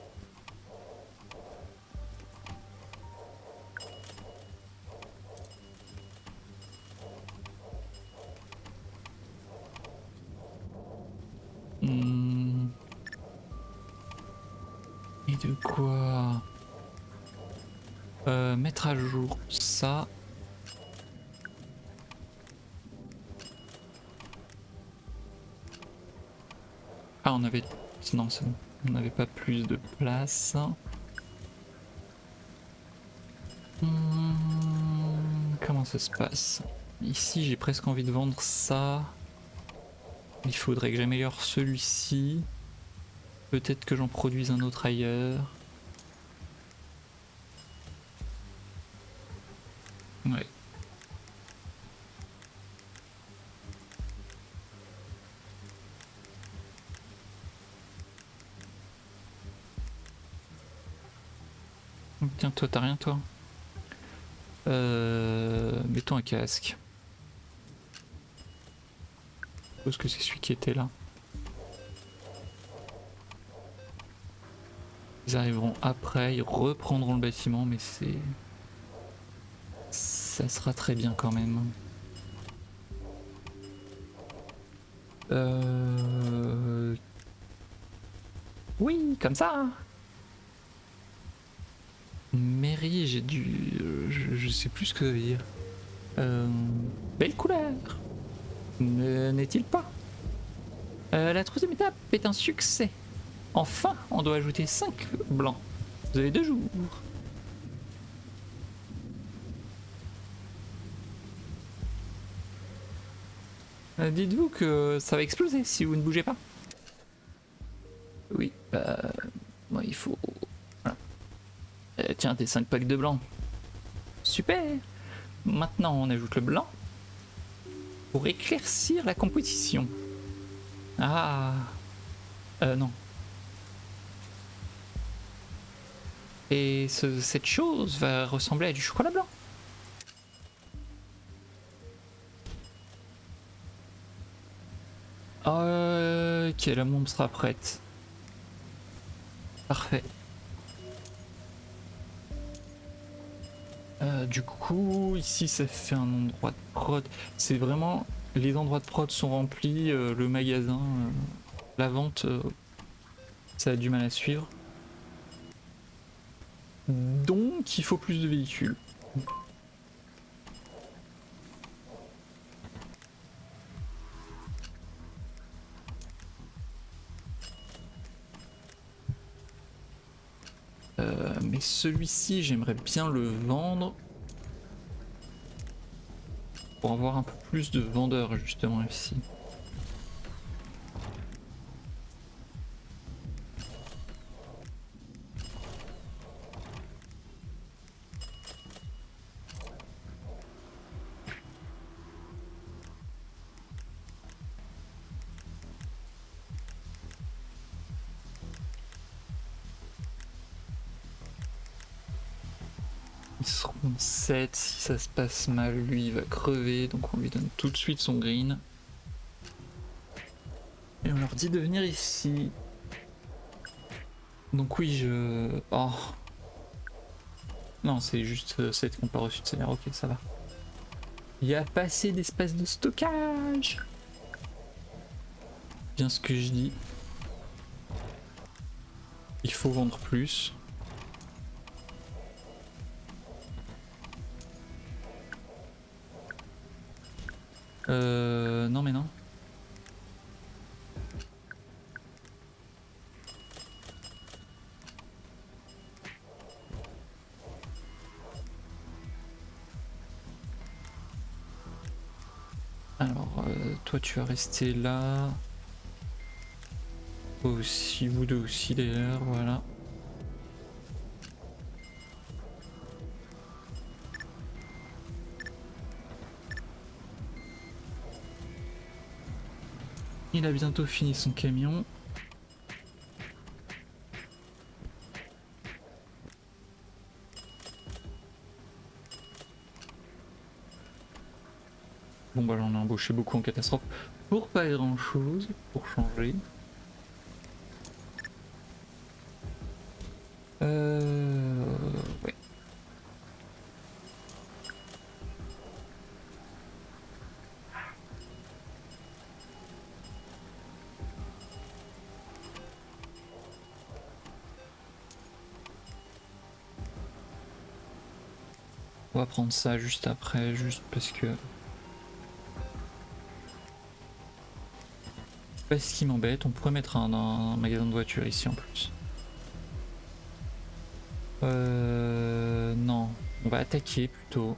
Et de quoi mettre à jour ça. Ah, on avait... Non, c'est bon. On n'avait pas plus de place. Comment ça se passe? Ici, j'ai presque envie de vendre ça. Il faudrait que j'améliore celui-ci. Peut-être que j'en produise un autre ailleurs. Ouais. Tiens, toi, t'as rien, toi? Mettons un casque. Je suppose que c'est celui qui était là. Ils arriveront après, ils reprendront le bâtiment, mais c'est... ça sera très bien quand même. Oui, comme ça. Mairie, j'ai dû... je sais plus ce que ça veut dire. Belle couleur, n'est-il pas? La troisième étape est un succès. Enfin, on doit ajouter 5 blancs. Vous avez 2 jours. Dites-vous que ça va exploser si vous ne bougez pas. Oui, bon, il faut... Voilà. Tiens, tes 5 packs de blanc. Super. Maintenant, on ajoute le blanc pour éclaircir la composition. Ah. Non. Et cette chose va ressembler à du chocolat blanc. Ok, la bombe sera prête. Parfait. Du coup, ici ça fait un endroit de prod. C'est vraiment... Les endroits de prod sont remplis, le magasin, la vente, ça a du mal à suivre. Donc il faut plus de véhicules. Mais celui-ci, j'aimerais bien le vendre pour avoir un peu plus de vendeurs justement ici. Ils seront 7, si ça se passe mal, lui il va crever, donc on lui donne tout de suite son green. Et on leur dit de venir ici. Donc oui, je... Oh. Non, c'est juste 7 qu'on n'a pas reçu de salaire, ok, ça va. Il y a pas assez d'espace de stockage. Bien ce que je dis. Il faut vendre plus. Non mais non. Alors, toi tu vas rester là. Toi aussi, vous deux aussi d'ailleurs, voilà. Il a bientôt fini son camion. Bon bah j'en ai embauché beaucoup en catastrophe. Pour pas grand chose, pour changer. Ouais. On va prendre ça juste après, juste parce que... Parce qu'il m'embête, on pourrait mettre un magasin de voitures ici en plus. Non, on va attaquer plutôt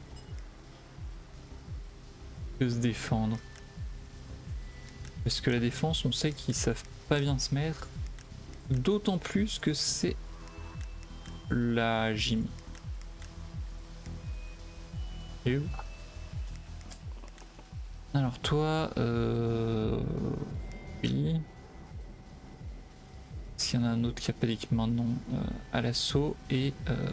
que se défendre. Parce que la défense, on sait qu'ils savent pas bien se mettre. D'autant plus que c'est la gym. Et où? Alors toi, oui. S'il y en a un autre qui a pas d'équipement, non. À l'assaut et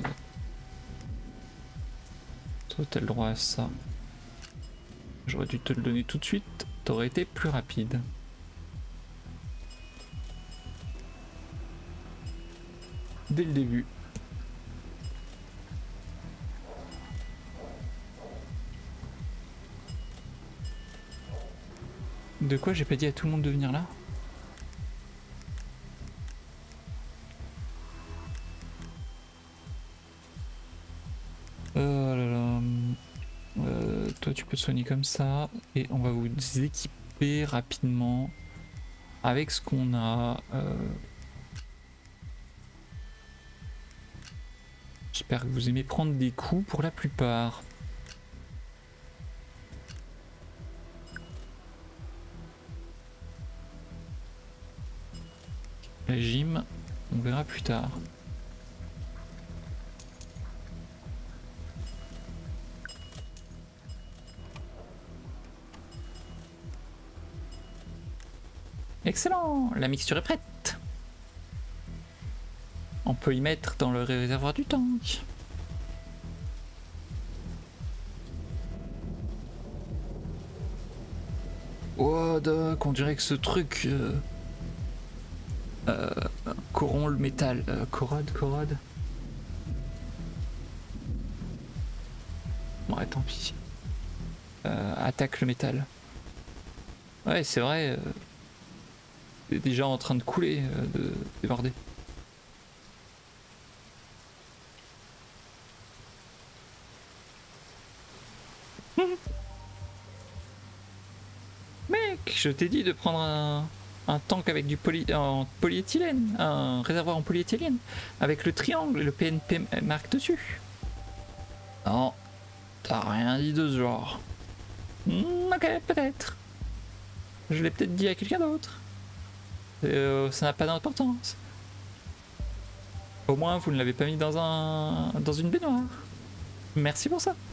toi t'as le droit à ça. J'aurais dû te le donner tout de suite, t'aurais été plus rapide. Dès le début. De quoi j'ai pas dit à tout le monde de venir là? Oh là là. Toi tu peux te soigner comme ça et on va vous équiper rapidement avec ce qu'on a. J'espère que vous aimez prendre des coups pour la plupart. La gym, on verra plus tard. Excellent, la mixture est prête. On peut y mettre dans le réservoir du tank. Oh doc, on dirait que ce truc corrompt le métal. Corrode. Bon, ouais, tant pis. Attaque le métal. Ouais, c'est vrai. C'est déjà en train de couler, de déborder. Mec, je t'ai dit de prendre un tank avec du en polyéthylène, un réservoir en polyéthylène, avec le triangle et le PNP marque dessus. Non, t'as rien dit de ce genre. Ok, peut-être. Je l'ai peut-être dit à quelqu'un d'autre. Ça n'a pas d'importance. Au moins, vous ne l'avez pas mis dans une baignoire. Merci pour ça.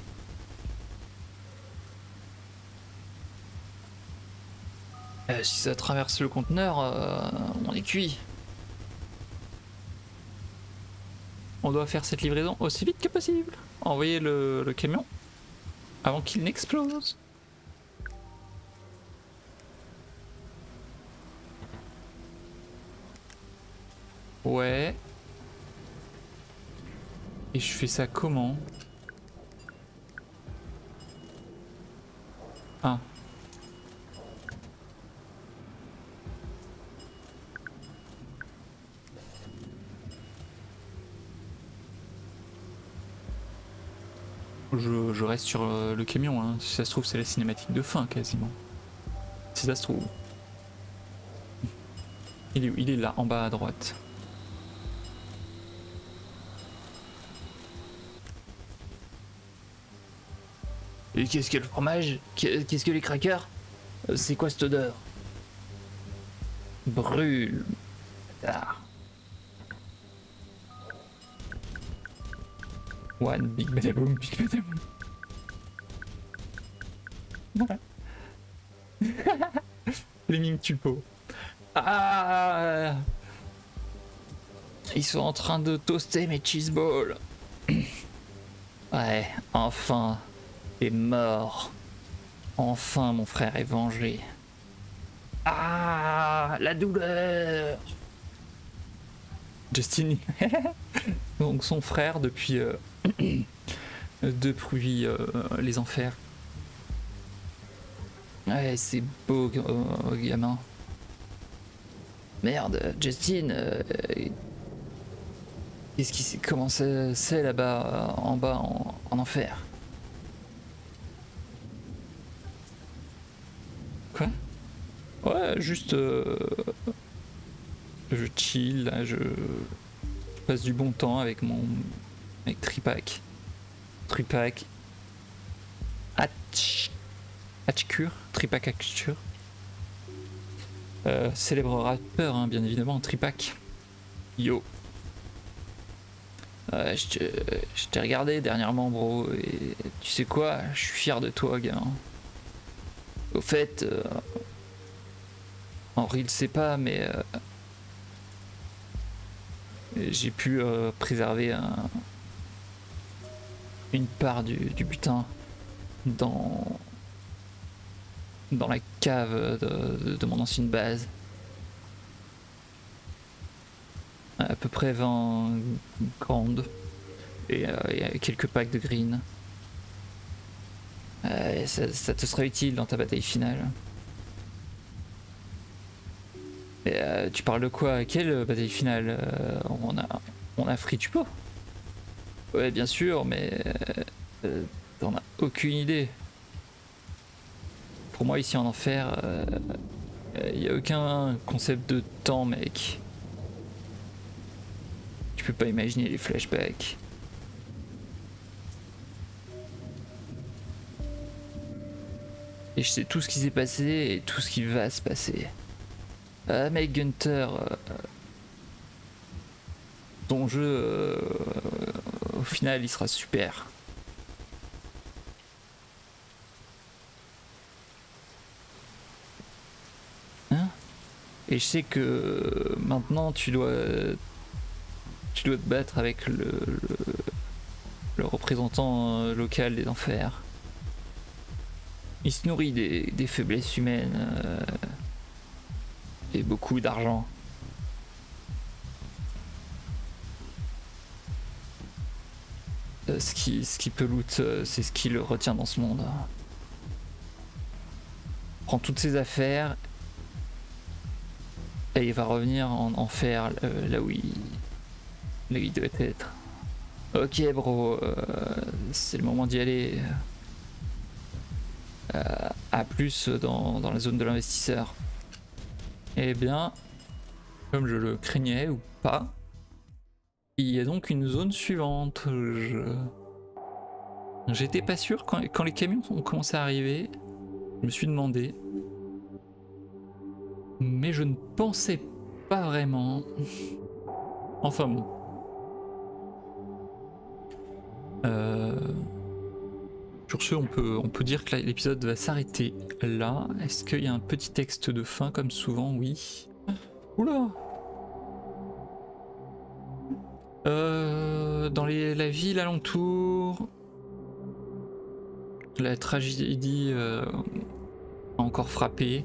Si ça traverse le conteneur, on est cuit. On doit faire cette livraison aussi vite que possible. Envoyer le camion avant qu'il n'explose. Ouais. Et je fais ça comment? Ah. Je reste sur le camion, hein. Si ça se trouve c'est la cinématique de fin quasiment. Si ça se trouve. Il est où? Il est là, en bas à droite. Et qu'est-ce que le fromage? Qu'est-ce que les crackers? C'est quoi cette odeur? Brûle. Ah. One big badaboom, big badaboom. Voilà. Fleming Tupo. Ah! Ils sont en train de toaster mes cheese balls. Ouais, enfin, t'es mort. Enfin, mon frère est vengé. Ah, la douleur. Justin, donc son frère depuis les enfers. Ouais, c'est beau, gamin. Merde, Justin, qu'est-ce qui comment c'est là-bas, en bas, en enfer? Quoi? Ouais, juste je chill, là, je passe du bon temps avec Tripac. Hatchcure, Tripac Hatchcure. Célèbre rappeur, hein, bien évidemment, Tripac. Yo. Je t'ai regardé dernièrement, bro, et tu sais quoi, je suis fier de toi, gamin. Au fait, Henri le sait pas, mais j'ai pu préserver une part du butin dans la cave de mon ancienne base. À peu près 20 grandes et quelques packs de green. Ça te sera utile dans ta bataille finale. Et, tu parles de quoi? Quelle bataille finale? On a Free Tupo. Ouais, bien sûr, mais t'en as aucune idée. Pour moi, ici en enfer, il n'y a aucun concept de temps, mec. Tu peux pas imaginer les flashbacks. Et je sais tout ce qui s'est passé et tout ce qui va se passer. Mec Gunter, ton jeu, au final, il sera super. Hein? Et je sais que maintenant, tu dois te battre avec le représentant local des enfers. Il se nourrit des faiblesses humaines et beaucoup d'argent. Ce qui peut loot, c'est ce qui le retient dans ce monde. Prend toutes ses affaires et il va revenir en enfer là où il doit être. Ok bro, c'est le moment d'y aller. À plus dans la zone de l'investisseur. Eh bien, comme je le craignais ou pas, il y a donc une zone suivante. J'étais pas sûr quand les camions ont commencé à arriver. Je me suis demandé. Mais je ne pensais pas vraiment. Enfin bon. Sur ce, on peut dire que l'épisode va s'arrêter là. Est-ce qu'il y a un petit texte de fin comme souvent? Oui. Oula. Dans la ville alentour, la tragédie a encore frappé.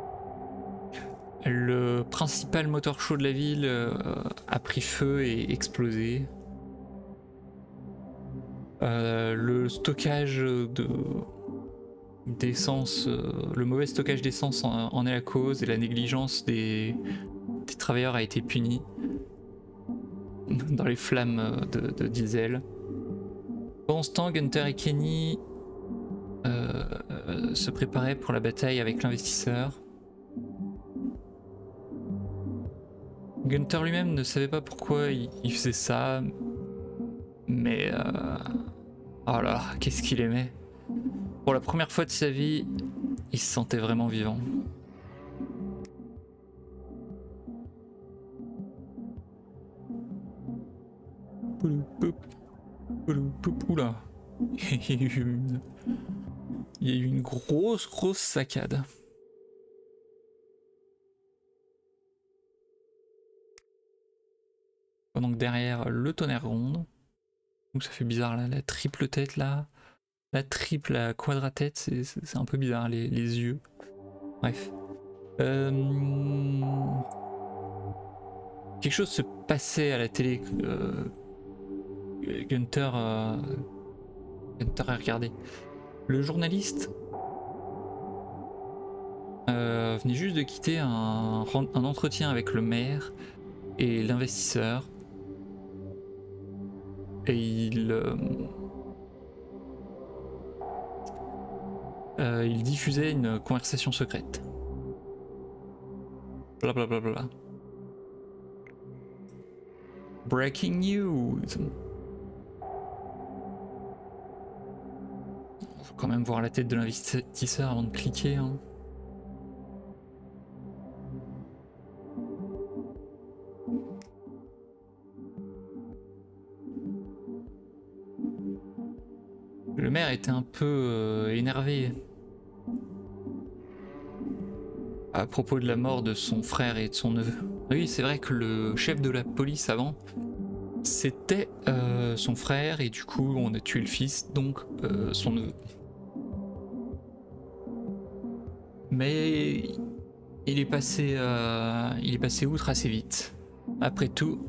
Le principal moteur chaud de la ville a pris feu et explosé. Le stockage d'essence, le mauvais stockage d'essence en est la cause et la négligence des travailleurs a été punie dans les flammes de diesel. Pendant ce temps, Gunther et Kenny se préparaient pour la bataille avec l'investisseur. Gunther lui-même ne savait pas pourquoi il faisait ça, mais oh là, qu'est-ce qu'il aimait. Pour la première fois de sa vie, il se sentait vraiment vivant. Oula, il y a eu une grosse saccade. Donc derrière le tonnerre ronde. Donc ça fait bizarre là, la triple tête là. La triple, la quadratête, c'est un peu bizarre, les yeux. Bref. Quelque chose se passait à la télé. Gunther a regardé. Le journaliste venait juste de quitter un entretien avec le maire et l'investisseur. Et il diffusait une conversation secrète. Blablabla. Bla bla bla. Breaking news. Faut quand même voir la tête de l'investisseur avant de cliquer. Hein. Le maire était un peu énervé à propos de la mort de son frère et de son neveu. Oui, c'est vrai que le chef de la police avant, c'était son frère et du coup on a tué le fils, donc son neveu. Mais il est passé outre assez vite. Après tout,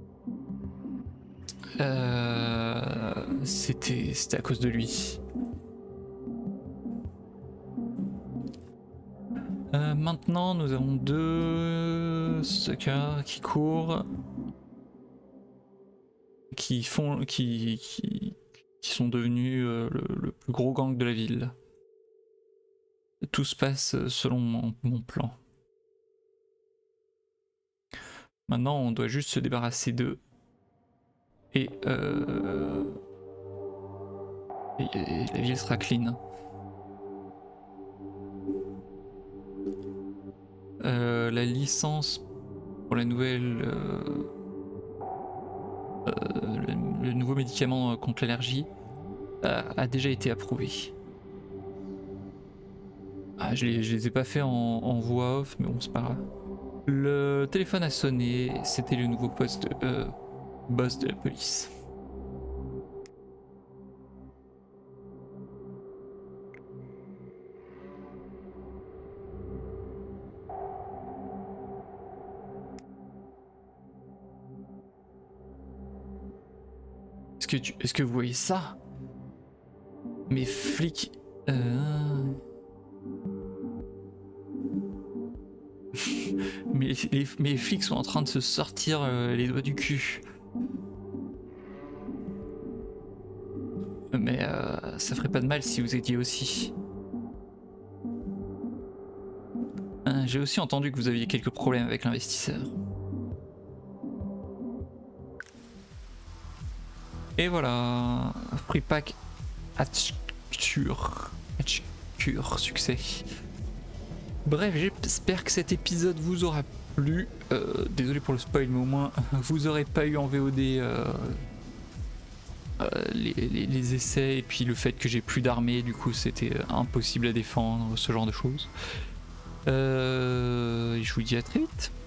c'était à cause de lui. Maintenant, nous avons deux suckers qui courent, qui sont devenus le plus gros gang de la ville. Tout se passe selon mon plan. Maintenant, on doit juste se débarrasser d'eux. Et la ville sera clean. La licence pour la nouvelle le nouveau médicament contre l'allergie a déjà été approuvé. Ah, je les ai pas fait en voix off, mais bon, c'est pas grave. Le téléphone a sonné, c'était le nouveau boss de la police. Est-ce que vous voyez ça? Mes flics... mes flics sont en train de se sortir les doigts du cul. Mais ça ferait pas de mal si vous étiez aussi. J'ai aussi entendu que vous aviez quelques problèmes avec l'investisseur. Et voilà, free pack Hatchcure, succès. Bref, j'espère que cet épisode vous aura plu. Désolé pour le spoil, mais au moins vous aurez pas eu en VOD les essais et puis le fait que j'ai plus d'armée, du coup c'était impossible à défendre, ce genre de choses. Je vous dis à très vite.